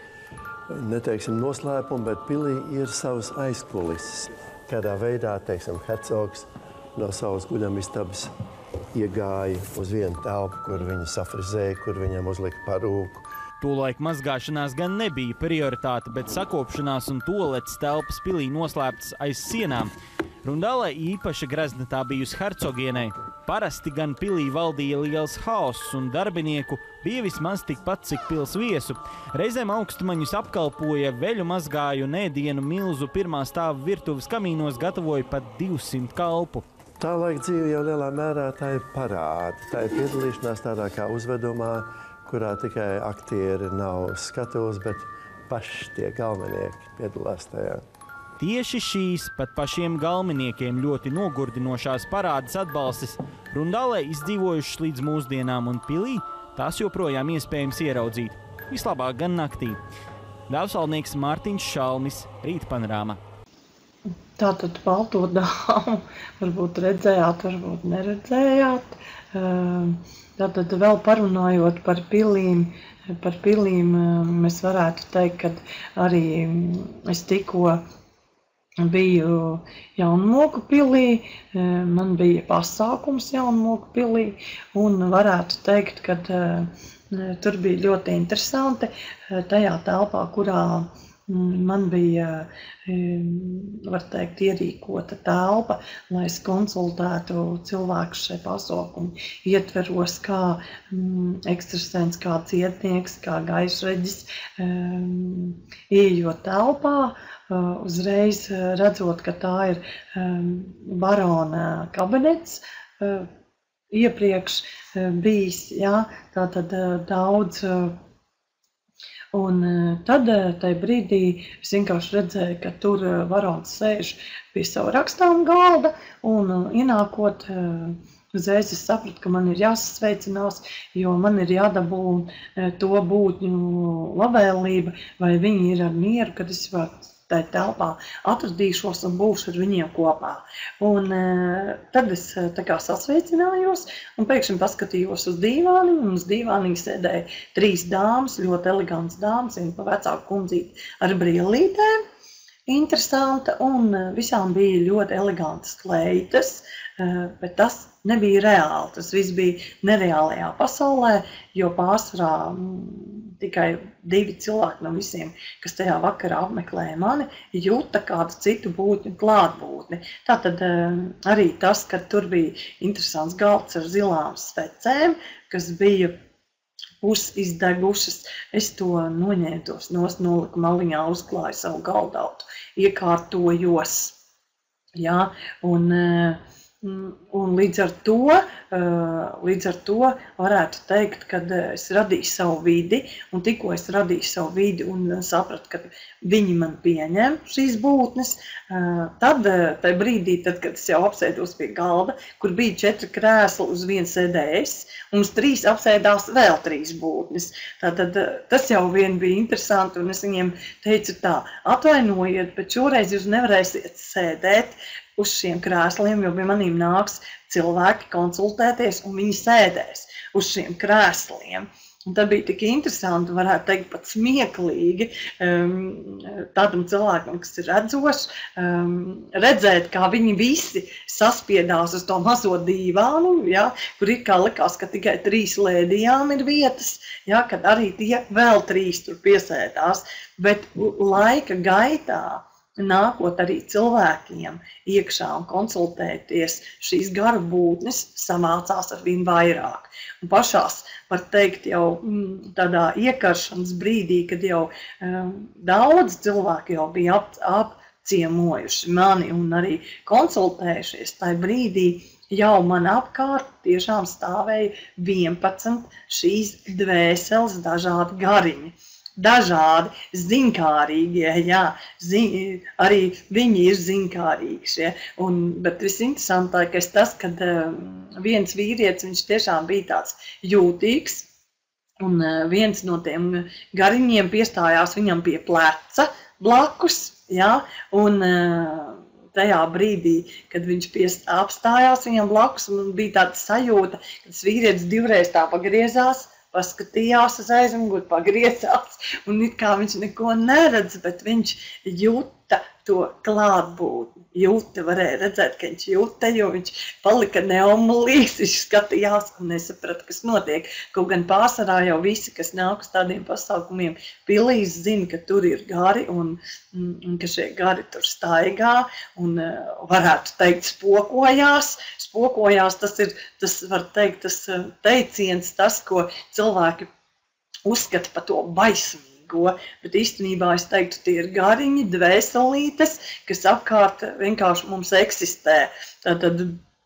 neteiksim noslēpumi, bet pilī ir savas aizkulises. Kādā veidā, teiksim, hercogs no savas guļamistabas iegāja uz vienu telpu, kur viņu safrizēja, kur viņam uzlika parūku. Tolaik mazgāšanās gan nebija prioritāte, bet sakopšanās un toaletes telpas pilī noslēptas aiz sienām. Rundālē īpaša greznetā bijusi hercogienei. Parasti gan pilī valdīja liels haoss un darbinieku bija vismaz tikpat, cik pils viesu. Reizēm augstmaņus apkalpoja, veļu mazgāju un ēdienu milzu pirmā stāva virtuves kamīnos gatavoja pat 200 kalpu. Tā laika dzīve jau lielā mērā tā ir parāda. Tā ir piedalīšanās tādā kā uzvedumā, kurā tikai aktieri nav skatuves, bet paši tie galvenieki piedalās tajā. Tieši šīs pat pašiem galveniekiem ļoti nogurdinošās parādes atbalstis Rundālē izdzīvojušas līdz mūsdienām, un pilī tās joprojām iespējams ieraudzīt. Vislabāk gan naktī. Dāvsvaldnieks Mārtiņš Šalmis, Rīta panorāma. Tātad balto dāmu varbūt redzējāt, varbūt neredzējāt. Tātad vēl parunājot par pilīm, mēs varētu teikt, ka arī es tikko biju Jaunmoku pilī, man bija pasākums Jaunmoku pilī, un varētu teikt, ka tur bija ļoti interesanti tajā telpā, kurā man bija, var teikt, ierīkota telpa, lai es konsultētu cilvēkus šai pasākumu ietveros kā ekstrasens, kā cietnieks, kā gaisreģis, ieejot telpā, uzreiz redzot, ka tā ir barona kabinets, iepriekš bijis, jā, tātad daudz. Un tad tajā brīdī es vienkārši redzēju, ka tur varons sēž pie savu rakstām galda, un ienākot, uzreiz es sapratu, ka man ir jāsasveicinās, jo man ir jādabū to būtņu labvēlība, vai viņi ir ar mieru, kad es tajā telpā atradīšos un būšu ar viņiem kopā. Un tad es tā kā sasveicinājos un pēkšņi paskatījos uz dīvāniņu, un uz dīvāniņu sēdēja 3 dāmas, ļoti elegants dāmas, viena pa vecāku kundzīti ar brillītēm, interesanta, un visām bija ļoti elegantas kleitas, bet tas nebija reāli. Tas viss bija nereālajā pasaulē, jo pārsvarā tikai 2 cilvēki no visiem, kas tajā vakarā apmeklēja mani, jūta kādu citu būtņu klātbūtni. Tātad arī tas, ka tur bija interesants galds ar zilām svecēm, kas bija pusizdegušas, es to noņēmos, noliku maliņā, uzklāju savu galdautu, iekārtojos. Jā, un līdz ar to varētu teikt, ka es radīju savu vidi, un tikko es radīju savu vidi un sapratu, ka viņi man pieņem šīs būtnes, tad tajā brīdī, kad es jau apsēdos pie galda, kur bija 4 krēsli, uz vienu sēdēju es, un uz 3 apsēdās vēl 3 būtnes. Tātad tas jau vien bija interesanti, un es viņiem teicu tā, atvainojiet, bet šoreiz jūs nevarēsiet sēdēt uz šiem krēsliem, jo pie manīm nāks cilvēki konsultēties un viņi sēdēs uz šiem krēsliem. Un tad bija tik interesanti, varētu teikt pat smieklīgi tādam cilvēkam, kas ir redzošs, redzēt, kā viņi visi saspiedās uz to mazo dīvānu, ja, kur it kā likās, ka tikai 3 lēdijām ir vietas, ja, kad arī tie vēl 3 tur piesēdās, bet laika gaitā nākot arī cilvēkiem iekšā un konsultēties, šīs garu būtnes samācās ar vien vairāk. Un pašās, var teikt, jau tādā iekaršanas brīdī, kad jau daudz cilvēki jau bija apciemojuši mani un arī konsultējušies, tajā brīdī jau man apkārt tiešām stāvēja 11 šīs dvēseles dažādi gariņi. Dažādi, ziņkārīgie, jā, arī viņi ir ziņkārīgi. Bet visinteresantākais tas, kad viens vīrietis, viņš tiešām bija tāds jūtīgs, un viens no tiem gariņiem piestājās viņam pie pleca blakus, jā, un tajā brīdī, kad viņš apstājās viņam blakus, un bija tāda sajūta, kad tas vīrietis divreiz tā pagriezās, paskatījās uz aizmuguri, pagriezās, un it kā viņš neko neredz, bet viņš jūta to klātbūtni. Varēja redzēt, ka viņš jūta, jo viņš palika neomulīgs, viņš skatījās un nesaprata, kas notiek. Kaut gan pārsvarā jau visi, kas nāk uz tādiem pasākumiem, pilīs zina, ka tur ir gari un ka šie gari tur staigā un varētu teikt spokojās. Spokojās, tas var teikt, tas teiciens, tas, ko cilvēki uzskata par to baismīgo, bet īstenībā es teiktu, tie ir gariņi, dvēselītes, kas apkārt vienkārši mums eksistē. Tātad,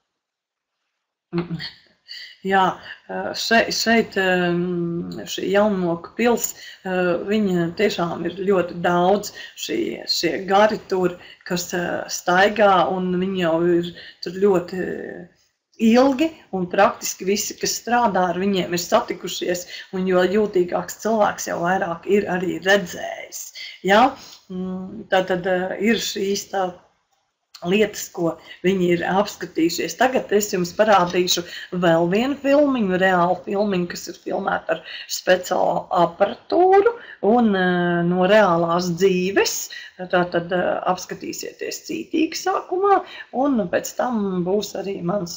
jā, šeit šī Jaunmoku pils, viņa tiešām ir ļoti daudz šie gari tur, kas staigā, un viņi jau ir tur ļoti ilgi, un praktiski visi, kas strādā ar viņiem, ir satikušies, un jo jūtīgāks cilvēks jau vairāk ir arī redzējis. Ja? Tātad ir šīs lietas, ko viņi ir apskatījušies. Tagad es jums parādīšu vēl vienu filmiņu, reālu filmiņu, kas ir filmēta ar speciālu aparatūru un no reālās dzīves. Tātad apskatīsieties cītīgi sākumā, un pēc tam būs arī mans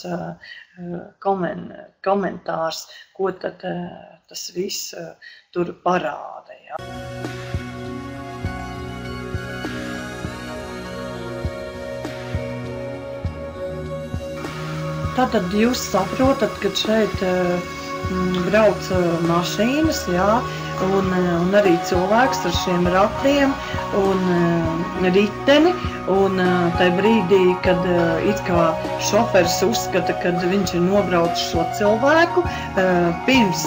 komentārs, ko tad tas viss tur parāda. Ja? Tātad jūs saprotat, ka šeit brauc mašīnas, jā, un arī cilvēks ar šiem ratiem un riteni, un tajā brīdī, kad it kā šoferis uzskata, kad viņš ir nobraucis šo cilvēku, pirms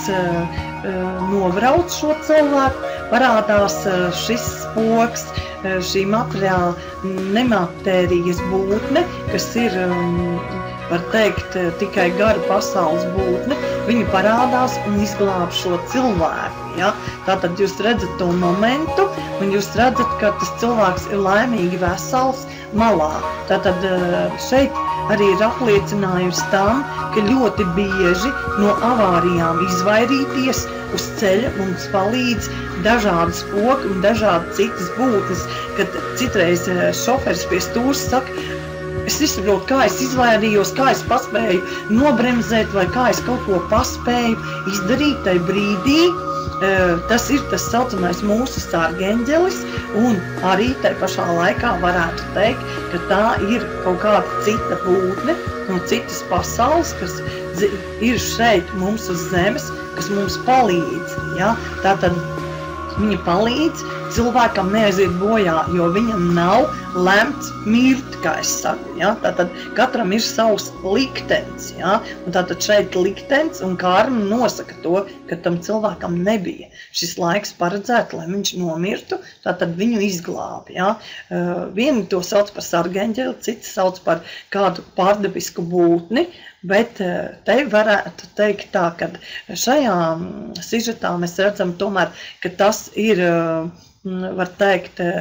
nobrauc šo cilvēku, parādās šis spoks, šī materiāla nematērijas būtne, kas ir, var teikt, tikai gara pasaules būtne, viņi parādās un izglāb šo cilvēku. Ja? Tātad jūs redzat to momentu, un jūs redzat, ka tas cilvēks ir laimīgi vesels malā. Tātad šeit arī ir apliecinājums tam, ka ļoti bieži no avārijām izvairīties uz ceļa mums palīdz dažādi spoki un dažādi citas būtnes, kad citreiz šoferis pie stūras saka, es nesaprotu, kā es izvairījos, kā es paspēju nobremzēt vai kā es kaut ko paspēju izdarīt tajā brīdī. Tas ir tas saucamais mūsu sargeņģelis, un arī tajā pašā laikā varētu teikt, ka tā ir kaut kāda cita būtne no citas pasaules, kas ir šeit mums uz zemes, kas mums palīdz. Ja? Tātad viņa palīdz cilvēkam neaiziet bojā, jo viņam nav lemts mirt, kā es saku. Ja? Tātad katram ir savs liktenis. Ja? Un tātad šeit liktenis un karma nosaka to, ka tam cilvēkam nebija šis laiks paredzēt, lai viņš nomirtu, tātad viņu izglābi. Ja? Vieni to sauc par sargeņģeli, citi sauc par kādu pārdabisku būtni, bet te varētu teikt tā, ka šajā sižetā mēs redzam tomēr, ka tas ir, var teikt,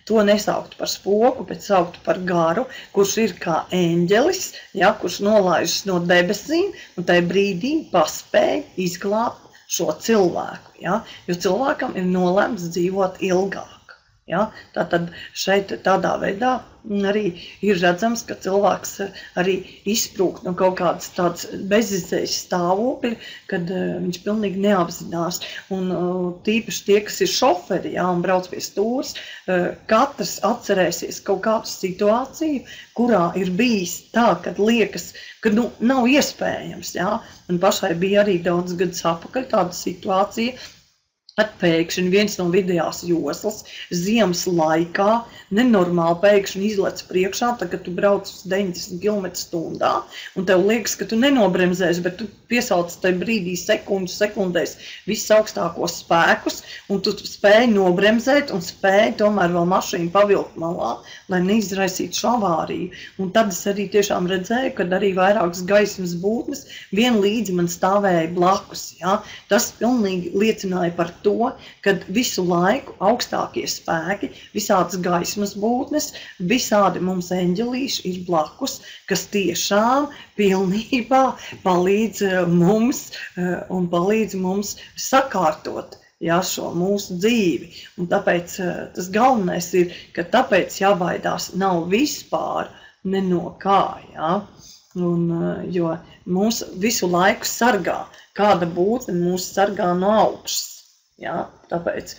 to nesauktu par spoku, bet sauktu par garu, kurš ir kā eņģelis, ja, kurš nolaižas no debesīm un tajā brīdī paspēja izglābt šo cilvēku, ja, jo cilvēkam ir nolemts dzīvot ilgāk. Ja? Tātad šeit tādā veidā arī ir redzams, ka cilvēks arī izsprūgt no kaut kādas tādas bezizējas stāvokļa, kad viņš pilnīgi neapzinās. Un tīpaši tie, kas ir šoferi, ja, un brauc pie stūres, katrs atcerēsies kaut kādu situāciju, kurā ir bijis tā, kad liekas, ka nav iespējams. Ja? Un pašai bija arī daudz gadus atpakaļ tāda situācija, kad pēkšņi viens no vidējās joslas ziemas laikā nenormāli pēkšņi izlec priekšā, tad, kad tu brauc uz 90 km/h, un tev liekas, ka tu nenobremzēsi, bet tu piesauc tajā brīdī sekundēs visus augstākos spēkus, un tu spēji nobremzēt un spēji tomēr vēl mašīnu pavilkt malā, lai neizraisītu šo avāriju. Un tad es arī tiešām redzēju, kad arī vairākas gaismas būtnes vienlīdzi man stāvēja blakus. Ja? Tas pilnīgi liecināja par to, kad visu laiku augstākie spēki, visādas gaismas būtnes, visādi mums eņģelīši ir blakus, kas tiešām pilnībā palīdz mums un palīdz mums sakārtot, ja, šo mūsu dzīvi. Un tāpēc tas galvenais ir, ka tāpēc jābaidās nav vispār ne no kā. Ja? Un, jo mūs visu laiku sargā, kāda būtne mūs sargā no augšas. Ja, tāpēc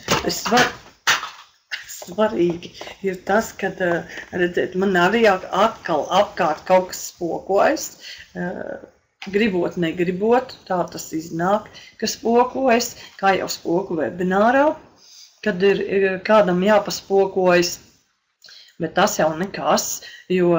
svarīgi ir tas, kad, redzēt, man arī atkal apkārt kaut kas spokojas, gribot, negribot, tā tas iznāk, ka spokojas, kā jau spoku webinārā, kad ir kādam jāpaspokojas, bet tas jau nekas, jo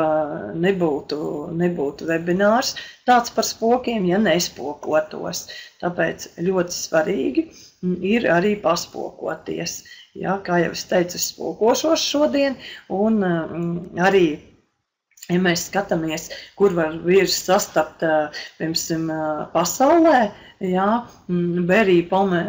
nebūtu webinārs tāds par spokiem, ja nespokotos. Tāpēc ļoti svarīgi ir arī paspokoties. Ja, kā jau es teicu, es spokošos šodien, un arī, ja mēs skatāmies, kur var vīrs sastapt, piemēram, pasaulē, ja, Berija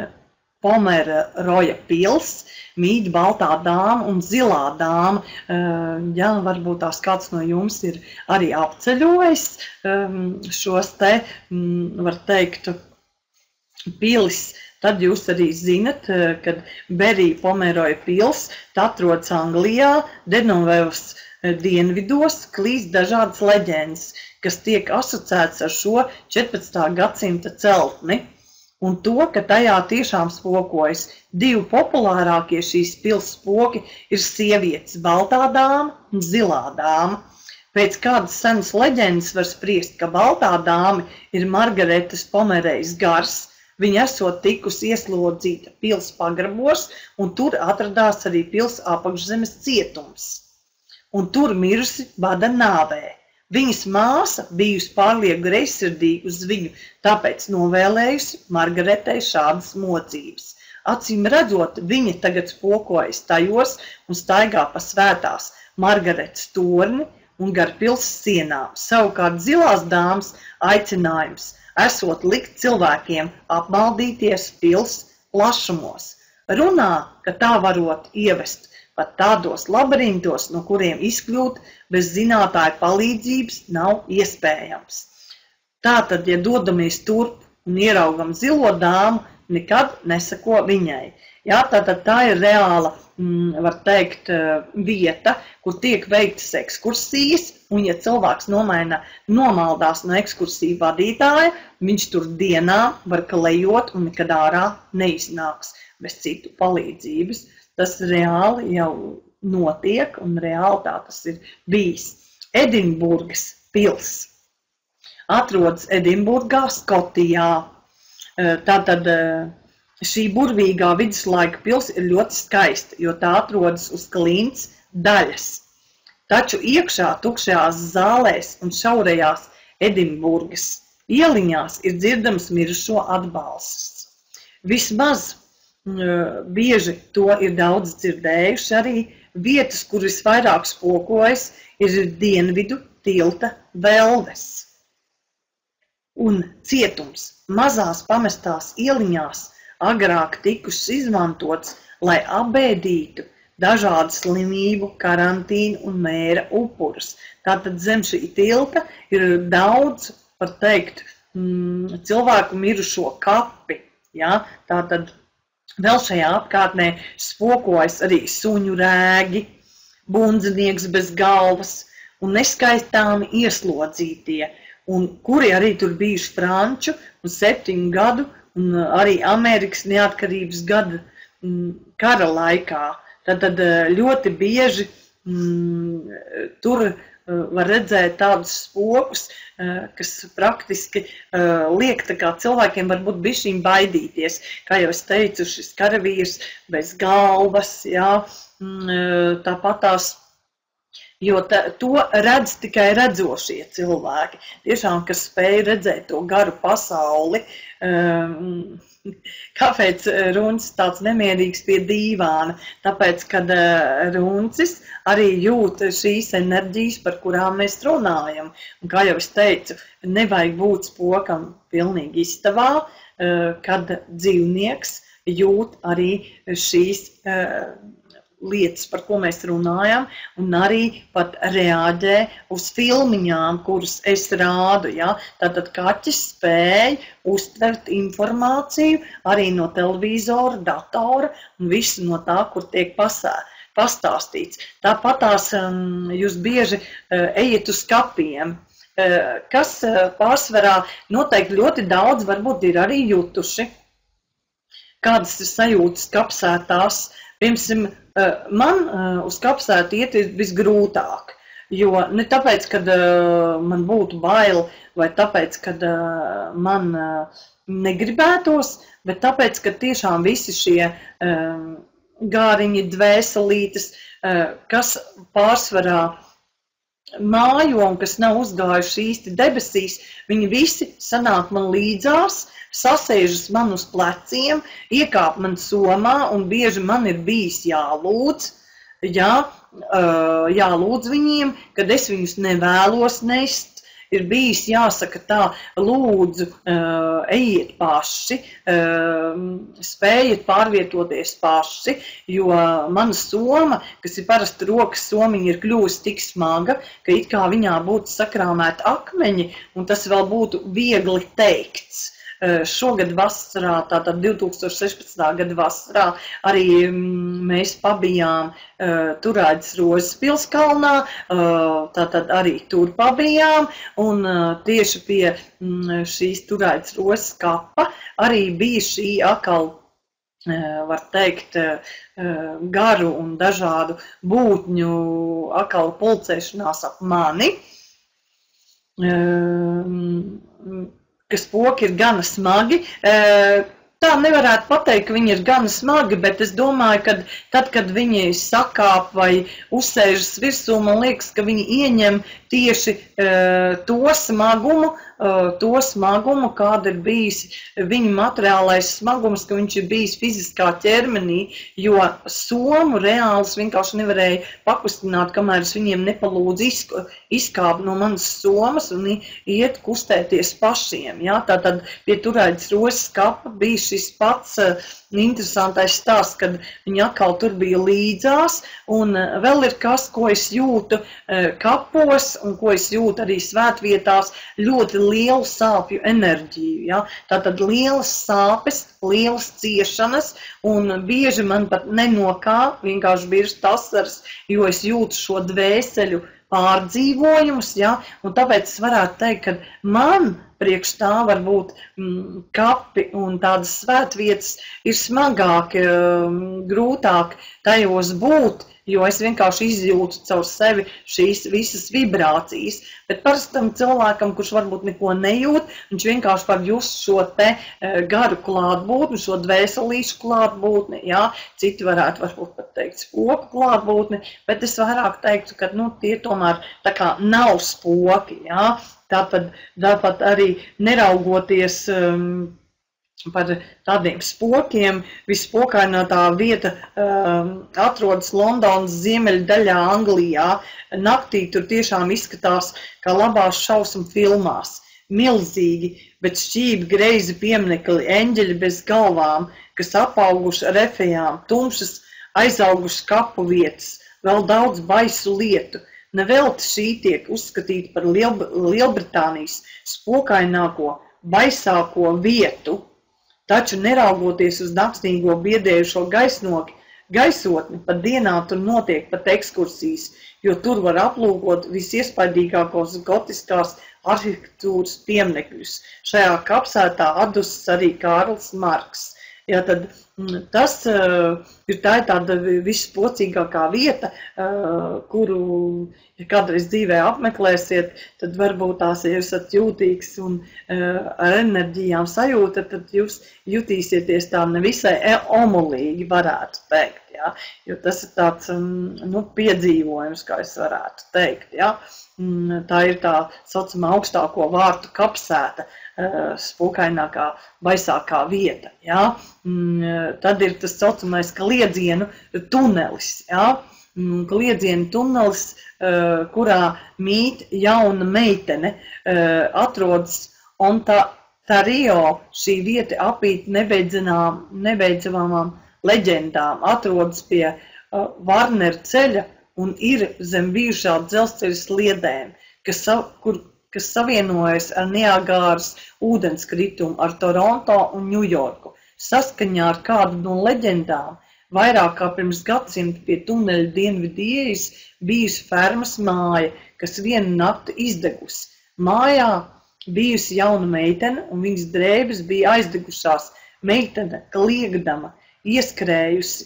Pomeroja pils, mīt baltā dāma un zilā dāma. Ja, varbūt tās kāds no jums ir arī apceļojis šos te, var teikt, pilis. Tad jūs arī zinat, kad Berija Pomeroja pils atrodas Anglijā, Denovevas dienvidos, klīst dažādas leģendas, kas tiek asociētas ar šo 14. gadsimta celtni. Un to, ka tajā tiešām spokojas divi populārākie šīs pils spoki ir sievietes, baltā dāma un zilā dāma. Pēc kādas senas leģendas var spriest, ka baltā dāma ir Margaretas Pomerejas gars. Viņa esot tikusi ieslodzīta pils pagrabos, un tur atradās arī pils apakšzemes cietums. Un tur mirusi bada nāvē. Viņas māsa bijusi pārlieku greizsirdīga uz viņu, tāpēc novēlējusi Margaretai šādas mocības. Acīm redzot, viņa tagad spokojas tajos un staigā pa svētās Margaretas torni un gar pils sienām. Savukārt zilās dāmas aicinājums esot likt cilvēkiem apmaldīties pils plašumos. Runā, ka tā varot ievest pat tādos labirintos, no kuriem izkļūt bez zinātāja palīdzības nav iespējams. Tātad, ja dodamies turp un ieraugam zilo dāmu, nekad nesako viņai. Jā, tātad tā ir reāla, var teikt, vieta, kur tiek veiktas ekskursijas, un ja cilvēks nomaldās no ekskursiju vadītāja, viņš tur dienā var kalejot un nekad ārā neiznāks bez citu palīdzības. Tas reāli jau notiek, un reāli tā tas ir bijis. Edinburgas pils atrodas Edinburgā, Skotijā. Tātad šī burvīgā viduslaika pils ir ļoti skaista, jo tā atrodas uz klints daļas. Taču iekšā tukšajās zālēs un šaurajās Edinburgas ieliņās ir dzirdams mirušo atbalsts. Vismaz bieži to ir daudz dzirdējuši arī vietas, kur visvairāk spokojas, ir dienvidu tilta velves. Un cietums mazās pamestās ieliņās agrāk tikušas izmantots, lai apbēdītu dažādu slimību, karantīnu un mēra upurus. Tātad zem šī tilta ir daudz, var teikt, cilvēku mirušo kapi. Ja? Tātad vēl šajā apkārtnē spokojas arī suņu rēgi, bundzinieks bez galvas un neskaistāmi ieslodzītie, un kuri arī tur bijuši Franču un 7 gadu un arī Amerikas neatkarības gada kara laikā. Tātad ļoti bieži tur var redzēt tādus spokus, kas praktiski liek tā kā cilvēkiem varbūt bišķiņ baidīties. Kā jau es teicu, šis karavīrs bez galvas, jā, tāpatās, jo to redz tikai redzošie cilvēki. Tiešām, kas spēj redzēt to garu pasauli. Kāpēc Runcis tāds nemierīgs pie dīvāna? Tāpēc, kad Runcis arī jūt šīs enerģijas, par kurām mēs runājam. Un kā jau es teicu, nevajag būt spokam pilnīgi istabā, kad dzīvnieks jūt arī šīs lietas, par ko mēs runājam, un arī pat reaģē uz filmiņām, kuras es rādu. Ja? Tātad kaķis spēj uztvert informāciju arī no televizora, datora un visu no tā, kur tiek pastāstīts. Tāpatās jūs bieži ejiet uz kapiem, kas pārsvarā noteikti ļoti daudz varbūt ir arī jutuši. Kādas ir sajūtas kapsētās? Piemēram, man uz kapsētu iet ir visgrūtāk, jo ne tāpēc, kad man būtu bail vai tāpēc, kad man negribētos, bet tāpēc, ka tiešām visi šie gāriņi, dvēselītes, kas pārsvarā mājo un kas nav uzgājuši īsti debesīs, viņi visi sanāk man līdzās, sasēžas man uz pleciem, iekāp man somā un bieži man ir bijis jālūdz, jālūdz viņiem, kad es viņus nevēlos nest. Ir bijis jāsaka tā, lūdzu, ejiet paši, spējiet pārvietoties paši, jo mana soma, kas ir parasti rokas somiņa, ir kļuvusi tik smaga, ka it kā viņā būtu sakrāmēti akmeņi, un tas vēl būtu viegli teikts. Šogad vasarā, tātad 2016. gada vasarā, arī mēs pabijām Turādes Rozes pilskalnā, tātad arī tur pabijām, un tieši pie šīs Turādes Rozes kapa arī bija šī atkal, var teikt, garu un dažādu būtņu atkal pulcēšanās ap mani, ka spoki ir gana smagi. Tā nevarētu pateikt, ka viņi ir gana smagi, bet es domāju, ka tad, kad viņi sakāp vai uzsēžas virsū, man liekas, ka viņi ieņem tieši to smagumu, kāda ir bijis viņa materiālais smagums, ka viņš ir bijis fiziskā ķermenī, jo somu reāls vienkārši nevarēja pakustināt, kamēr es viņiem nepalūdzu izkāpt no manas somas un iet kustēties pašiem. Ja? Tātad pie Turādes Rozes kapa bija šis pats interesantais stāsts, kad viņi atkal tur bija līdzās, un vēl ir kas, ko es jūtu kapos, un ko es jūtu arī svētvietās, ļoti lielu sāpju enerģiju. Ja? Tātad lielas sāpes, lielas ciešanas, un bieži man pat nenokā, vienkārši bieži asaras, jo es jūtu šo dvēseļu pārdzīvojumus, ja? Un tāpēc es varētu teikt, ka man priekš tā varbūt kapi un tādas svētvietas ir smagāk, grūtāk tajos būt, jo es vienkārši izjūtu caur sevi šīs visas vibrācijas. Bet parastam cilvēkam, kurš varbūt neko nejūt, viņš vienkārši var just šo te garu klātbūtni, šo dvēselīšu klātbūtni, jā, citi varētu varbūt pat teikt spoku klātbūtni, bet es vairāk teiktu, ka tie tomēr tā kā nav spoki, jā. Tāpat arī neraugoties par tādiem spokiem, vispokainātā vieta atrodas Londonas ziemeļdaļā Anglijā. Naktī tur tiešām izskatās kā labās šausmu filmās. Milzīgi, bet šķīvi greizi pieminekli, eņģeļi bez galvām, kas apauguši ar efejām, tumšas aizaugušas kapu vietas, vēl daudz baisu lietu. Nevelti šī tiek uzskatīta par Lielbritānijas spokaināko, baisāko vietu, taču neraugoties uz naksnīgo biedējušo gaisotni, pat dienā tur notiek pat ekskursijas, jo tur var aplūkot visiespaidīgākos gotiskās arhitektūras pieminekļus. Šajā kapsētā atdusis arī Kārlis Marks. Ja, tad tas ir tāda vispocīgākā vieta, kuru, ja kādreiz dzīvē apmeklēsiet, tad varbūt tās, ja jūs esat jūtīgs un ar enerģijām sajūta, tad jūs jutīsieties tā nevisai omulīgi, varētu teikt. Ja? Jo tas ir tāds piedzīvojums, kā es varētu teikt. Ja? Tā ir tā saucamā augstāko vārtu kapsēta, spokainākā, baisākā vieta. Ja? Tad ir tas saucamais kliedzienu tunelis. Ja? Kliedzienu tunelis, kurā mīt jauna meitene, atrodas Ontario, šī vieta apīt nebeidzamām leģendām, atrodas pie Varneru ceļa un ir zem bijušā dzelzceļa sliedēm, kas savienojas ar Niagāras ūdenskritumu ar Toronto un Ņujorku. Saskaņā ar kādu no leģendām, vairāk kā pirms gadsimta pie tuneļa dienvidiejas bijusi fermas māja, kas vienu nakti izdegusi. Mājā bijusi jauna meitene un viņas drēbes bija aizdegušās. Meitene, kliegdama, ieskrējusi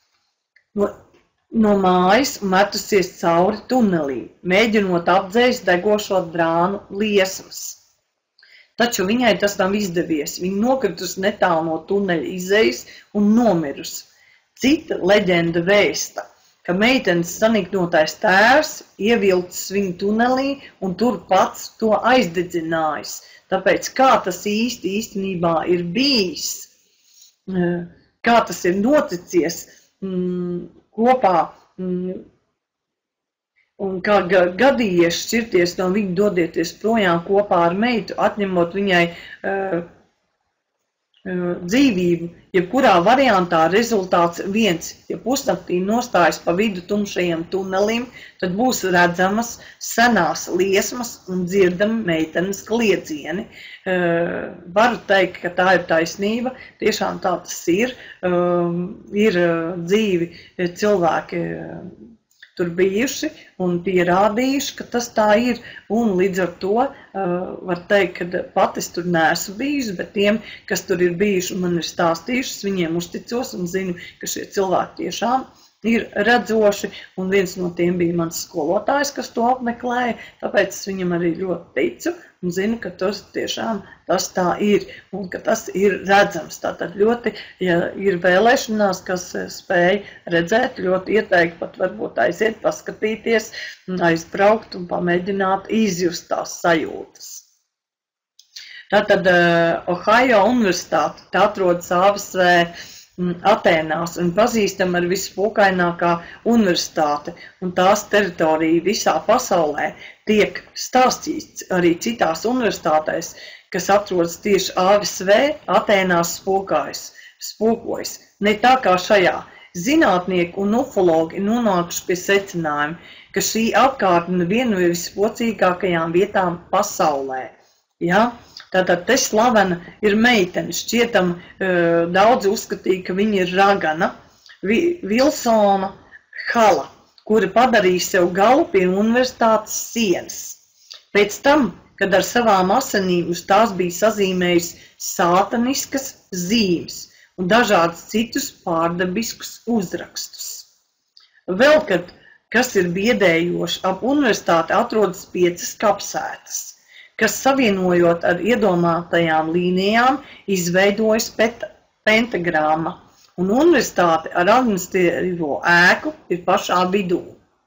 no mājas un metusies cauri tunelī, mēģinot apdzēst degošo drānu liesmas. Taču viņai tas nav izdevies. Viņa nokritusi netālu no tuneļa izejas un nomirusi. Cita leģenda vēsta, ka meitenes saniknotais tēvs ievilcis viņu tunelī un tur pats to aizdedzinājis. Tāpēc kā tas īstenībā ir bijis, kā tas ir noticies kopā un kā gadījies šķirties no viņa, dodieties projām kopā ar meitu, atņemot viņai dzīvību, jebkurā variantā rezultāts viens. Ja pusnaktī nostājas pa vidu tumšajiem tunelim, tad būs redzamas senās liesmas un dzirdami meitenes kliedzieni. Varu teikt, ka tā ir taisnība, tiešām tā tas ir. Ir dzīvi cilvēki tur bijuši un pierādījuši, ka tas tā ir, un līdz ar to var teikt, ka pat es tur neesmu bijusi, bet tiem, kas tur ir bijuši un man ir stāstījušas, viņiem uzticos un zinu, ka šie cilvēki tiešām ir redzoši, un viens no tiem bija mans skolotājs, kas to apmeklēja, tāpēc es viņam arī ļoti ticu un zinu, ka tas tiešām tas tā ir un ka tas ir redzams. Tātad ļoti, ja ir vēlēšanās, kas spēj redzēt, ļoti ieteikt pat varbūt aiziet, paskatīties, aizbraukt un pamēģināt izjust tās sajūtas. Tātad Ohio Universitāte, tā atrodas ASV Atēnās un pazīstama ar vispokainākā universitāte un tās teritorija visā pasaulē tiek stāstīts arī citās universitātēs, kas atrodas tieši ASV, Atēnās spokojas. Ne tā kā šajā. Zinātnieki un ufologi ir nonākuši pie secinājuma, ka šī apkārtne ir viena no vispocīgākajām vietām pasaulē. Ja? Tātad te slavena ir meitene, šķietam daudzi uzskatīja, ka viņa ir ragana, Vilsona Hala, kura padarīja sev galu pie universitātes sienas. Pēc tam, kad ar savām asinīm uz tās bija sazīmējusi sātaniskas zīmes un dažādus citus pārdabiskus uzrakstus. Vēl, kas ir biedējoši, ap universitāti atrodas 5 kapsētas, kas savienojot ar iedomātajām līnijām izveidojas pentagramma, un universitāte ar administratīvo ēku ir pašā vidū.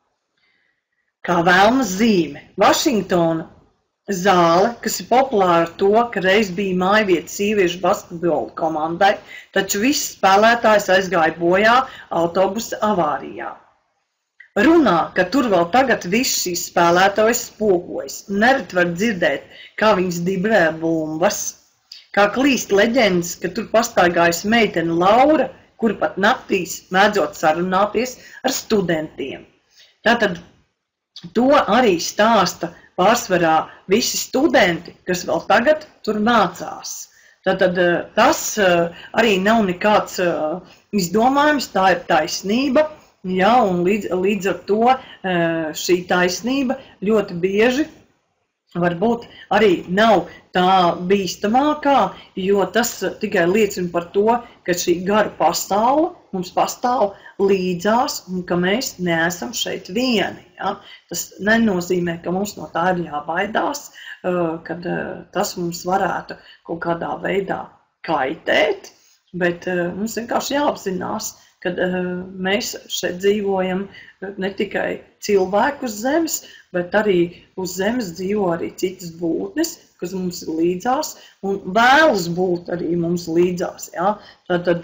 Kā vēlmas zīme, Vašingtona zāle, kas ir populāra ar to, ka reiz bija mājvieta sieviešu basketbola komandai, taču viss spēlētājs aizgāja bojā autobusa avārijā. Runā, ka tur vēl tagad viss šīs spēlētājas spokojas, un nereti var dzirdēt, kā viņas dibrē bumbas, kā klīst leģendas, ka tur pastaigājas meitene Laura, kuri pat naktīs mēdzot sarunāties ar studentiem. Tātad to arī stāsta pārsvarā visi studenti, kas vēl tagad tur mācās. Tātad tas arī nav nekāds izdomājums, tā ir taisnība, jā, un līdz ar to šī taisnība ļoti bieži varbūt arī nav tā bīstamākā, jo tas tikai liecina par to, ka šī gara pasaule mums pastāv līdzās un ka mēs neesam šeit vieni. Ja? Tas nenozīmē, ka mums no tā ir jābaidās, kad tas mums varētu kaut kādā veidā kaitēt, bet mums vienkārši jāapzinās, kad mēs šeit dzīvojam ne tikai cilvēku uz zemes, bet arī uz zemes dzīvo arī citas būtnes, kas mums ir līdzās un vēlas būt arī mums līdzās. Ja? Tātad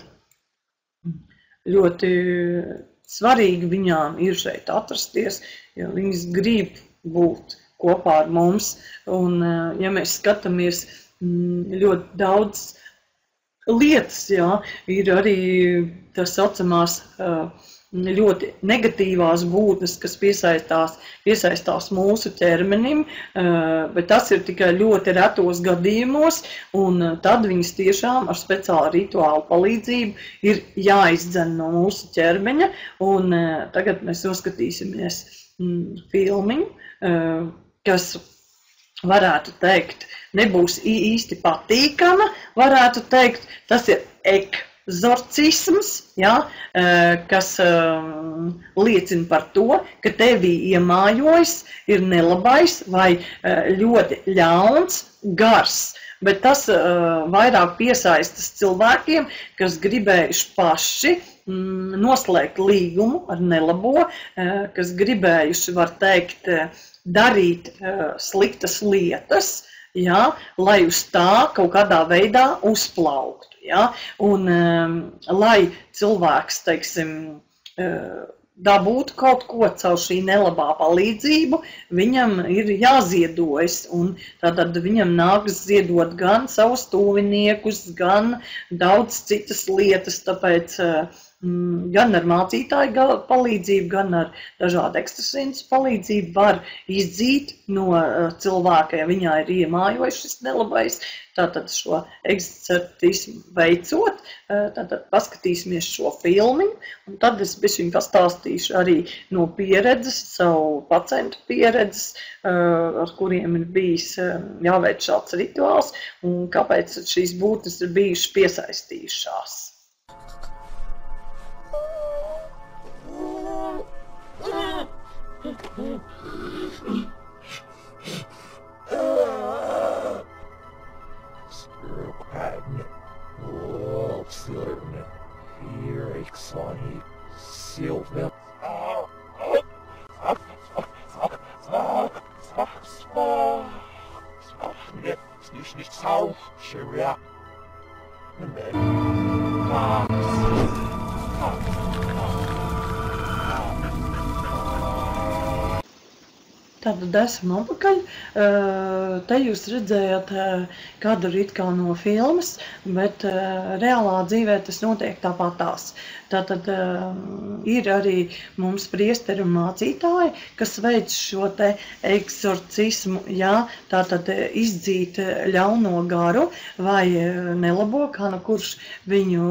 ļoti svarīgi viņām ir šeit atrasties, jo viņas grib būt kopā ar mums. Un, ja mēs skatāmies ļoti daudz lietas, jā, ir arī tā saucamās ļoti negatīvās būtnes, kas piesaistās mūsu ķermenim, bet tas ir tikai ļoti retos gadījumos, un tad viņas tiešām ar speciālu rituālu palīdzību ir jāizdzen no mūsu ķermeņa, un tagad mēs noskatīsimies filmiņu, kas varētu teikt, nebūs īsti patīkama, varētu teikt, tas ir ekzorcisms, ja, kas liecina par to, ka tevī iemājojas ir nelabais vai ļoti ļauns gars. Bet tas vairāk piesaistas cilvēkiem, kas gribējuši paši noslēgt līgumu ar nelabo, kas gribējuši, var teikt, darīt sliktas lietas, ja, lai uz tā kaut kādā veidā uzplauktu. Ja, un lai cilvēks, teiksim, dabūtu kaut ko caur šī nelabā palīdzību, viņam ir jāziedojas, un tātad viņam nākas ziedot gan savus tuviniekus, gan daudz citas lietas, tāpēc gan ar mācītāju palīdzību, gan ar dažādu ekstrasensu palīdzību var izdzīt no cilvēka, ja viņā ir iemājojis šis nelabais, tātad šo eksorcismu veicot, tātad paskatīsimies šo filmiņu, un tad es bišķiņ pastāstīšu arī no pieredzes, savu pacientu pieredzes, ar kuriem ir bijis jāveic šāds rituāls, un kāpēc šīs būtnes ir bijušas piesaistījušās. Tātad esam apakaļ. Te jūs redzējāt kādu it kā no filmas, bet reālā dzīvē tas notiek tāpatās. Tātad ir arī mums priesteri un mācītāji, kas veic šo te eksorcismu, jā, tātad izdzīt ļauno garu vai nelabo, kā no kurš viņu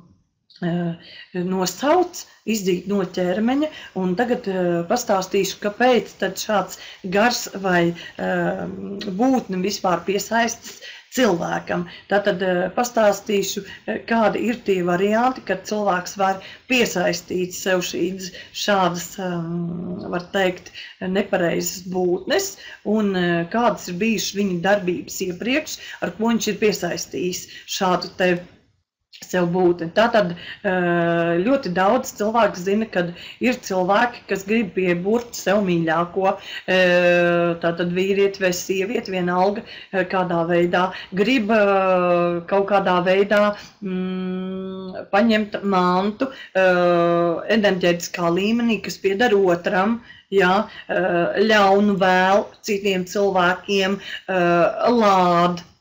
nosauc, izdzīt no ķermeņa, un tagad pastāstīšu, kāpēc tad šāds gars vai būtne vispār piesaistas cilvēkam. Tātad pastāstīšu, kādi ir tie varianti, kad cilvēks var piesaistīt sev šādas, var teikt, nepareizas būtnes, un kādas ir bijušas viņa darbības iepriekš, ar ko viņš ir piesaistījis šādu te sev būtni. Tātad ļoti daudz cilvēku zina, kad ir cilvēki, kas grib pieburt sev mīļāko, tātad vīrieti vai sievieti, vienalga kādā veidā, grib kaut kādā veidā paņemt mantu enerģētiskā līmenī, kas pieder otram, jā, ļaunu vēl citiem cilvēkiem, lād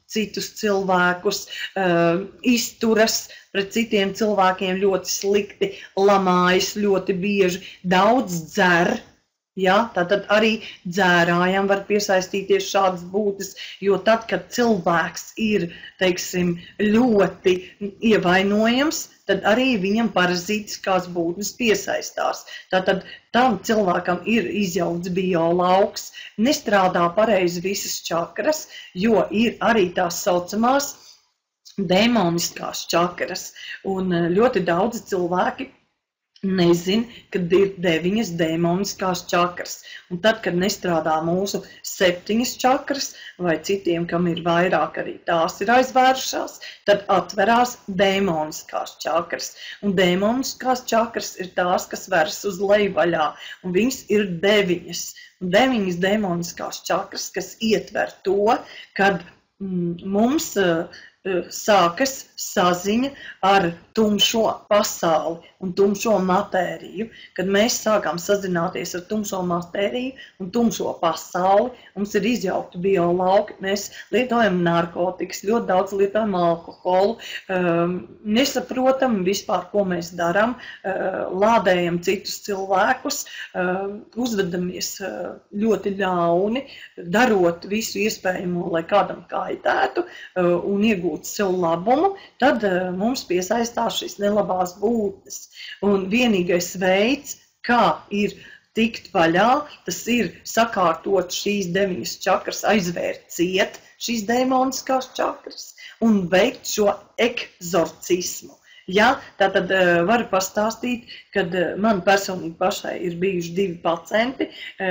citus cilvēkus, izturas pret citiem cilvēkiem ļoti slikti, lamājas ļoti bieži, daudz dzer. Ja, tātad arī dzērājam var piesaistīties šādas būtnes, jo tad, kad cilvēks ir, teiksim, ļoti ievainojams, tad arī viņam parazītiskās būtnes piesaistās. Tātad tam cilvēkam ir izjaukts biolauks, nestrādā pareizi visas čakras, jo ir arī tās saucamās demoniskās čakras. Un ļoti daudzi cilvēki nezin, kad ir 9 demoniskās čakras. Un tad, kad nestrādā mūsu 7 čakras, vai citiem, kam ir vairāk, arī tās ir aizvērušās, tad atverās demoniskās čakras. Un demoniskās čakras ir tās, kas veras uz leju vaļā, un viņas ir 9. Un 9 demoniskās čakras, kas ietver to, kad mums sākas saziņa ar tumšo pasauli un tumšo matēriju. Kad mēs sākam sazināties ar tumšo matēriju un tumšo pasauli, mums ir izjaukti biolauki, mēs lietojam narkotikas, ļoti daudz lietojam alkoholu, nesaprotam vispār, ko mēs darām, lādējam citus cilvēkus, uzvedamies ļoti ļauni, darot visu iespējamo, lai kādam kaitētu un iegūt sev labumu, tad mums piesaistās šīs nelabās būtnes. Un vienīgais veids, kā ir tikt vaļā, tas ir sakārtot šīs 9 čakras, aizvērt ciet šīs demoniskās čakras un veikt šo ekzorcismu. Ja, tātad varu pastāstīt, kad man personīgi pašai ir bijuši 2 pacienti,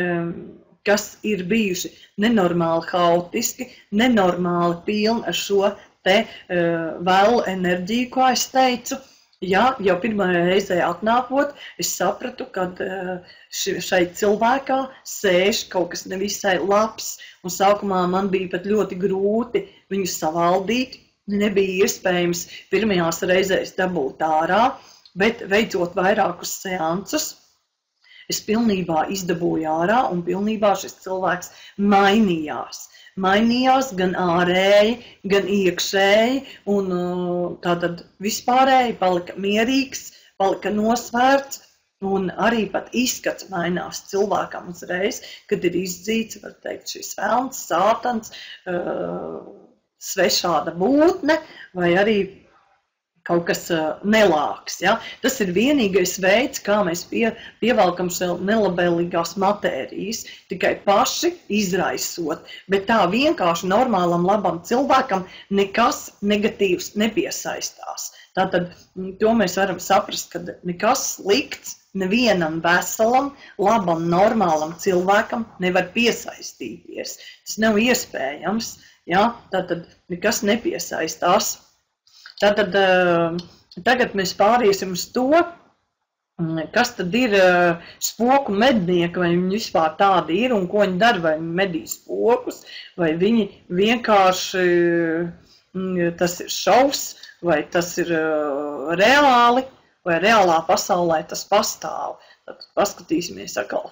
kas ir bijuši nenormāli haotiski, nenormāli pilni ar šo te vēlu enerģiju, kā es teicu. Ja, jau pirmajā reizē atnākot, es sapratu, ka šai cilvēkā sēž kaut kas nevisai labs, un sākumā man bija pat ļoti grūti viņu savaldīt, nebija iespējams pirmajās reizēs dabūt ārā, bet veicot vairākus seansus, es pilnībā izdabūju ārā, un pilnībā šis cilvēks mainījās. Mainījās gan ārēji, gan iekšēji, un tātad vispārēji palika mierīgs, palika nosvērts, un arī pat izskats mainās cilvēkam uzreiz, kad ir izdzīts, var teikt, šis velns, sātans, svešāda būtne, vai arī kaut kas nelāks. Ja? Tas ir vienīgais veids, kā mēs pievelkam sev nelabēlīgās matērijas, tikai paši izraisot, bet tā vienkārši normālam labam cilvēkam nekas negatīvs nepiesaistās. Tātad to mēs varam saprast, ka nekas slikts nevienam veselam, labam, normālam cilvēkam nevar piesaistīties. Tas nav iespējams, ja? Tātad nekas nepiesaistās. Tātad tagad mēs pāriesim uz to, kas tad ir spoku mednieki, vai viņi vispār tādi ir un ko viņi dara, vai viņi medī spokus, vai viņi vienkārši, tas ir šovs, vai tas ir reāli, vai reālā pasaulē tas pastāv. Tad paskatīsimies atkal.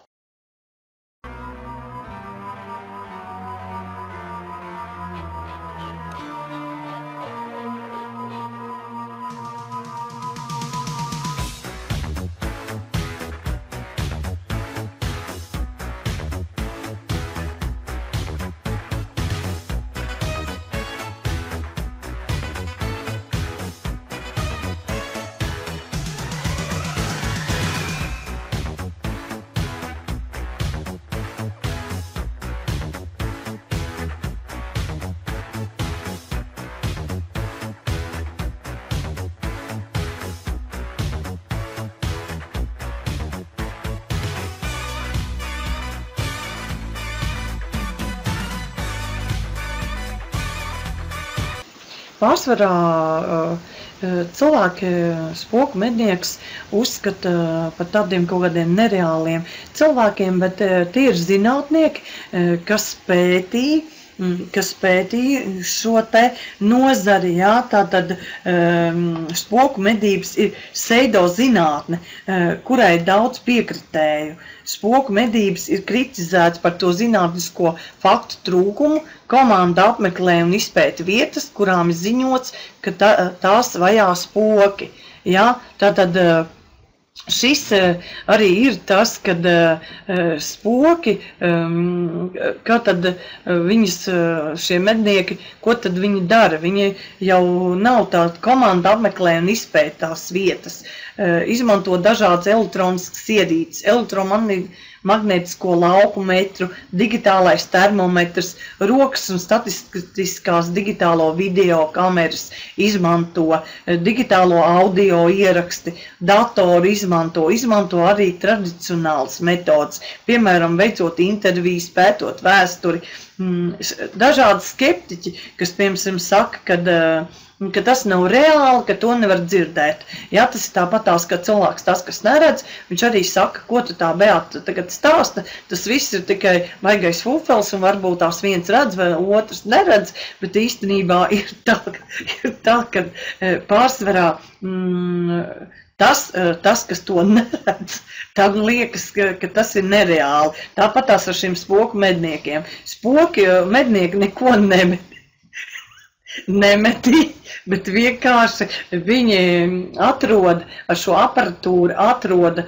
Pārsvarā cilvēki spoku mednieks uzskata par tādiem kaut kādiem nereāliem cilvēkiem, bet tie ir zinātnieki, kas pētīja kas pētīja šo te nozari, jā, tātad spoku medības ir pseidozinātne, kurai ir daudz piekritēju. Spoku medības ir kritizēts par to zinātnisko faktu trūkumu, komanda apmeklē un izpēta vietas, kurām ir ziņots, ka tās vajā spoki. Jā, tātad šis arī ir tas, kad spoki, kā tad viņas, šie mednieki, ko tad viņi dara? Viņi jau nav tāda komanda apmeklē un izpēta tās vietas. Izmanto dažādas elektroniskas ierīces, elektromagnētisko lauku metru, digitālais termometrs, rokas un statistiskās digitālo video kameras izmanto, digitālo audio ieraksti, datoru izmanto arī tradicionālas metodas, piemēram, veicot intervijas, pētot vēsturi. Dažādi skeptiķi, kas, piemēram, saka, ka tas nav reāli, ka to nevar dzirdēt. Jā, tas ir tāpatās, ka cilvēks tas, kas neredz, viņš arī saka, ko tu tā Beata tagad stāsta, tas viss ir tikai baigais fufels un varbūt tās viens redz vai otrs neredz, bet īstenībā ir tā, ka pārsvarā tas, kas to neredz, tam liekas, ka tas ir nereāli. Tāpatās ar šiem spoku medniekiem. Spoki mednieki neko nemetī, bet vienkārši viņi atrod ar šo aparatūru, atrod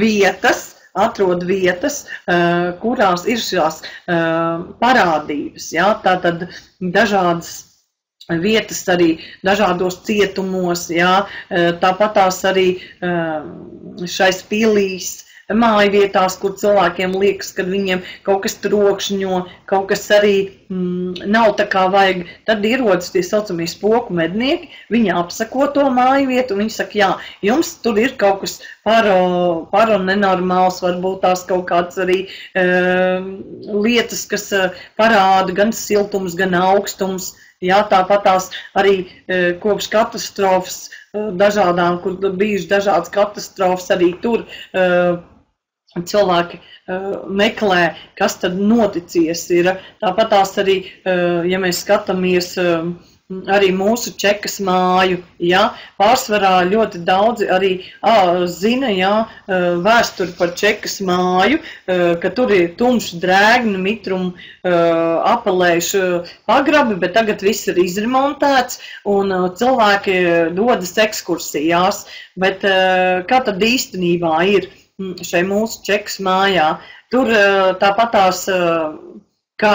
vietas, kurās ir šās parādības. Jā? Tātad dažādas vietas arī dažādos cietumos, jā? Tāpatās arī šais pilīs, mājvietās, kur cilvēkiem liekas, ka viņiem kaut kas trokšņo, kaut kas arī nav tā kā vajag, tad ierodas tie saucamie spoku mednieki, viņi apsako to mājvietu, un viņi saka, jā, jums tur ir kaut kas paranenormāls, varbūt tās kaut kāds arī lietas, kas parāda gan siltums, gan augstums, jā, tāpatās arī kopš katastrofas dažādām, kur bijuši dažādas katastrofas, arī tur cilvēki meklē, kas tad noticies ir. Tāpatās arī, ja mēs skatāmies arī mūsu Čekas māju, jā, pārsvarā ļoti daudzi arī zina, jā, vēsturi par Čekas māju, ka tur ir tumši drēgni, mitrumu apelējuši pagrabi, bet tagad viss ir izremontēts un cilvēki dodas ekskursijās, bet kā tad īstenībā ir šai mūsu Čekas mājā? Tur tāpatās kā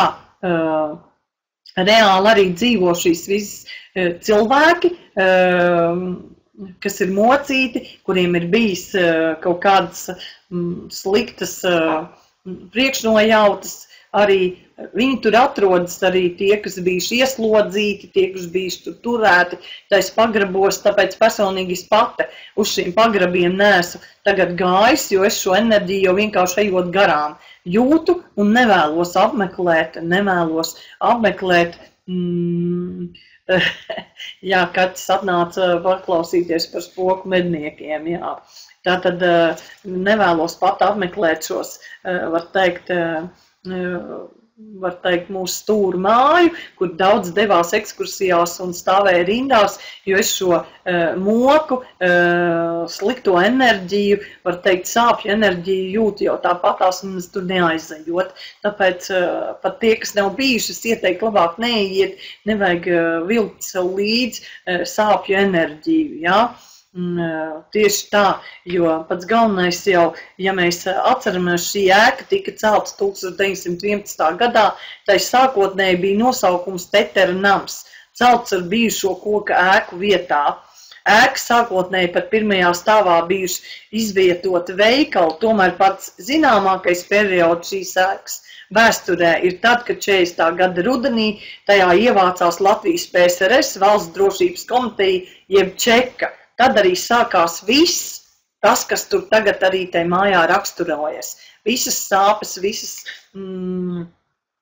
reāli arī dzīvo šīs visas cilvēki, kas ir mocīti, kuriem ir bijis kaut kādas sliktas priekšnojautas, arī viņi tur atrodas, arī tie, kas bijuši ieslodzīti, tie, kas bijuši tur turēti, tais pagrabos, tāpēc personīgi es pati uz šiem pagrabiem neesmu tagad gājis, jo es šo enerģiju jau vienkārši ejot garām jūtu un nevēlos apmeklēt. Jā, Kaķis atnāca paklausīties par spoku medniekiem, jā. Tātad nevēlos pat apmeklēt šos, var teikt, mūsu stūru māju, kur daudz devās ekskursijās un stāvēja rindās, jo es šo moku, slikto enerģiju, var teikt, sāpju enerģiju jūtu jau tāpatās un es tur neaizejot. Tāpēc pat tie, kas nav bijuši, es ieteiktu labāk neiet, nevajag vilkt sev līdz sāpju enerģiju, jā. Tieši tā, jo pats galvenais jau, ja mēs atceramies, šī ēka tika celta 1911. gadā, tai sākotnēji bija nosaukums Tetera nams, celts ar bijušo koka ēku vietā. Ēka sākotnēji pat pirmajā stāvā bijuši izvietoti veikali, tomēr pats zināmākais periods šīs ēkas vēsturē ir tad, kad 40. gada rudenī tajā ievācās Latvijas PSRS valsts drošības komiteja jeb Čeka. Tad arī sākās viss, tas, kas tur tagad arī tai mājā raksturojas. Visas sāpes, visas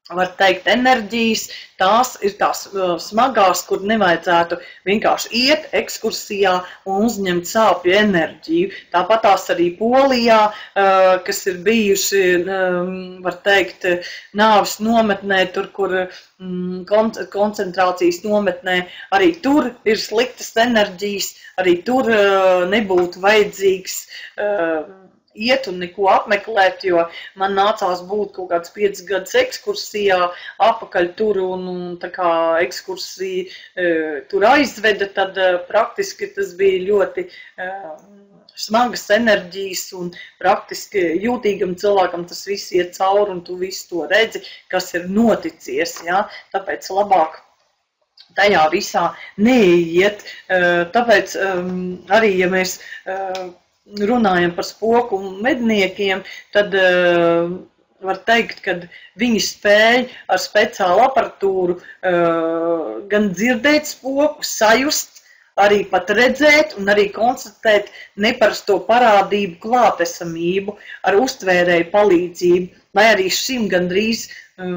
var teikt, enerģijas, tās ir tās smagās, kur nevajadzētu vienkārši iet ekskursijā un uzņemt sāpju enerģiju. Tāpat tās arī Polijā, kas ir bijuši, var teikt, nāves nometnē, tur, kur koncentrācijas nometnē, arī tur ir sliktas enerģijas, arī tur nebūtu vajadzīgs iet un neko apmeklēt, jo man nācās būt kaut kāds 5 gadus ekskursijā, apakaļ tur un tā kā ekskursija tur aizveda, tad praktiski tas bija ļoti smagas enerģijas un praktiski jūtīgam cilvēkam tas viss iet cauri un tu visu to redzi, kas ir noticies, ja? Tāpēc labāk tajā visā neiet, tāpēc arī, ja mēs runājam par spoku medniekiem, tad var teikt, ka viņi spēj ar speciālu aparatūru gan dzirdēt spoku, sajust, arī pat redzēt un arī konstatēt neparasto parādību klātesamību ar uztvērēju palīdzību, vai arī šim gandrīz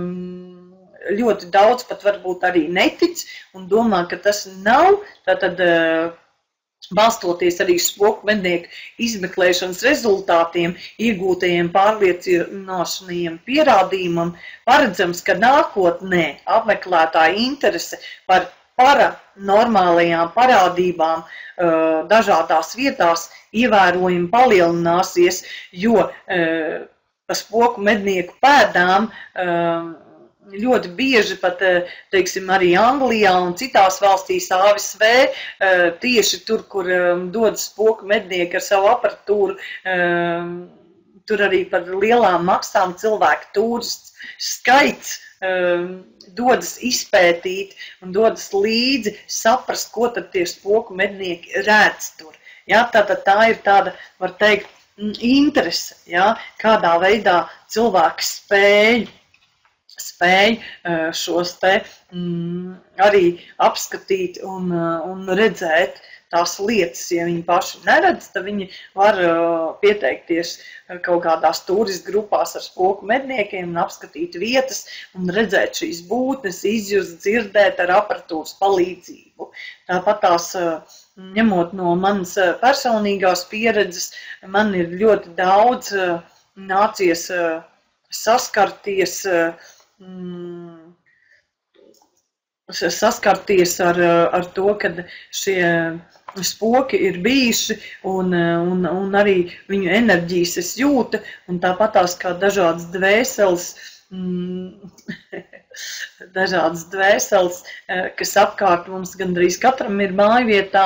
ļoti daudz pat varbūt arī netic un domā, ka tas nav, tātad balstoties arī spoku mednieku izmeklēšanas rezultātiem, iegūtajiem pārliecinošajiem pierādījumam, paredzams, ka nākotnē apmeklētāja interese par paranormālajām parādībām dažādās vietās ievērojami palielināsies, jo pa spoku mednieku pēdām ļoti bieži pat, teiksim, arī Anglijā un citās valstīs ASV, tieši tur, kur dodas spoku mednieki ar savu aparatūru, tur arī par lielām maksām cilvēku turistu skaits dodas izpētīt un dodas līdzi saprast, ko tad tie spoku mednieki redz tur. Ja, tā ir tāda, var teikt, interese, ja, kādā veidā cilvēki spēj šos te arī apskatīt un redzēt tās lietas. Ja viņi paši neredz, tad viņi var pieteikties kaut kādās turistu grupās ar spoku medniekiem un apskatīt vietas un redzēt šīs būtnes, izjust, dzirdēt ar aparatūras palīdzību. Tāpat tās, ņemot no manas personīgās pieredzes, man ir ļoti daudz nācies saskarties ar to, kad šie spoki ir bijuši un arī viņu enerģijas es jūtu, un tāpat tās kā dažādas dvēseles, kas apkārt mums gandrīz katram ir mājvietā,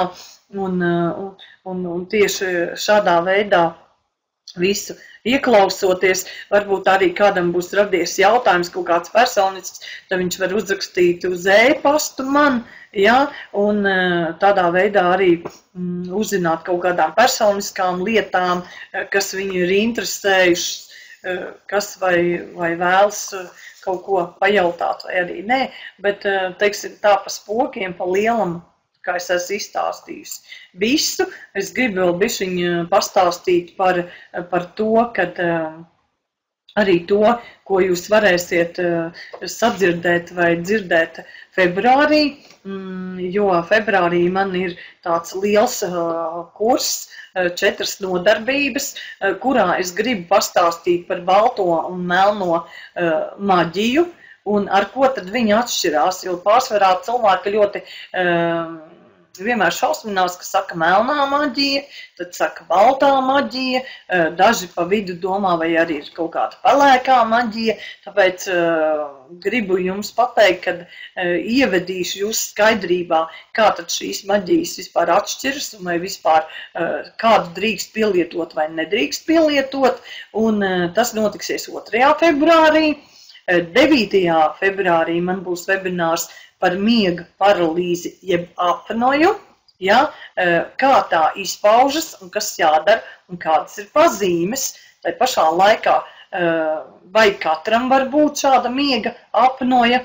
un tieši šādā veidā visu ieklausoties, varbūt arī kādam būs radies jautājums, kaut kāds personisks, tad viņš var uzrakstīt uz e-pastu man, ja, un tādā veidā arī uzzināt kaut kādām personiskām lietām, kas viņu ir interesējušas, kas vai vēlas kaut ko pajautāt vai arī nē, bet, teiksim, tā pa spokiem, pa lielam, kā es esmu izstāstījusi visu. Es gribu vēl bišķiņu pastāstīt par to, kad arī to, ko jūs varēsiet sadzirdēt vai dzirdēt februārī, jo februārī man ir tāds liels kurs, 4 nodarbības, kurā es gribu pastāstīt par balto un melno maģiju, un ar ko tad viņi atšķirās, jo pārsvarā cilvēki ļoti vienmēr šausminās, ka saka melnā maģija, tad saka baltā maģija, daži pa vidu domā, vai arī ir kaut kāda pelēkā maģija, tāpēc gribu jums pateikt, kad ievedīšu jūs skaidrībā, kā tad šīs maģijas vispār atšķiras, un vai vispār kādu drīkst pielietot vai nedrīkst pielietot, un tas notiksies 2. februārī. 9. februārī man būs webinārs par miega paralīzi jeb apnoju, ja, kā tā izpaužas un kas jādara un kādas ir pazīmes. Tai pašā laikā vai katram var būt šāda miega apnoja,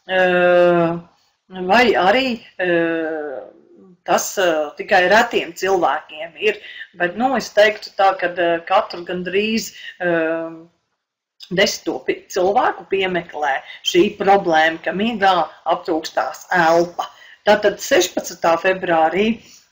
vai arī tas tikai retiem cilvēkiem ir. Bet, es teiktu tā, ka katru gandrīz 10 cilvēku piemeklē šī problēma, ka miegā aptrūkstās elpa. Tātad 16. februārī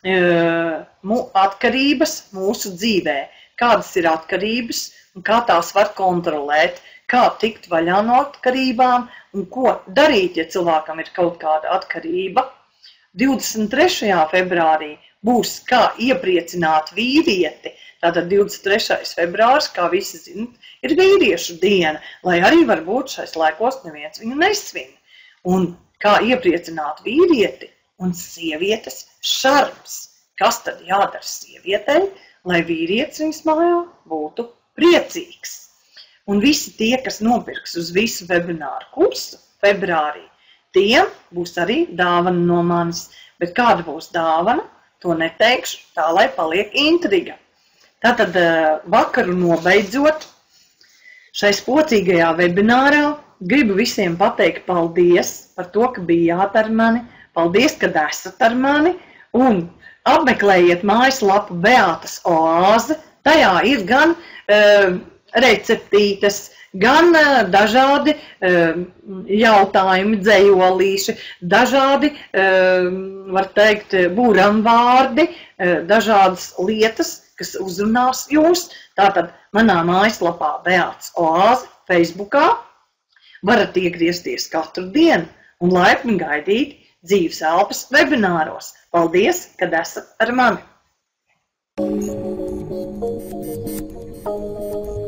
atkarības mūsu dzīvē. Kādas ir atkarības un kā tās var kontrolēt, kā tikt vaļā no atkarībām un ko darīt, ja cilvēkam ir kaut kāda atkarība. 23. februārī būs kā iepriecināt vīrieti. Tātad 23. februāris, kā visi zina, ir vīriešu diena, lai arī varbūt šais laikos neviens viņu nesvin. Un kā iepriecināt vīrieti un sievietes šarms. Kas tad jādara sievietei, lai vīrietis viņas mājā būtu priecīgs? Un visi tie, kas nopirks uz visu webināru kursu februārī, tiem būs arī dāvana no manis. Bet kāda būs dāvana, to neteikšu, tā lai paliek intriga. Tātad vakaru nobeidzot šai spocīgajā webinārā gribu visiem pateikt paldies par to, ka bijāt ar mani, paldies, ka esat ar mani un apmeklējiet mājaslapu Beātas oāze. Tajā ir gan receptītes, gan dažādi jautājumi, dzejolīši, dažādi, var teikt, būramvārdi, dažādas lietas, kas uzrunās jūs. Tātad manā mājaslapā Beātas oāze Facebookā varat iegriezties katru dienu un laipni gaidīt dzīves elpas webināros. Paldies, kad esat ar mani!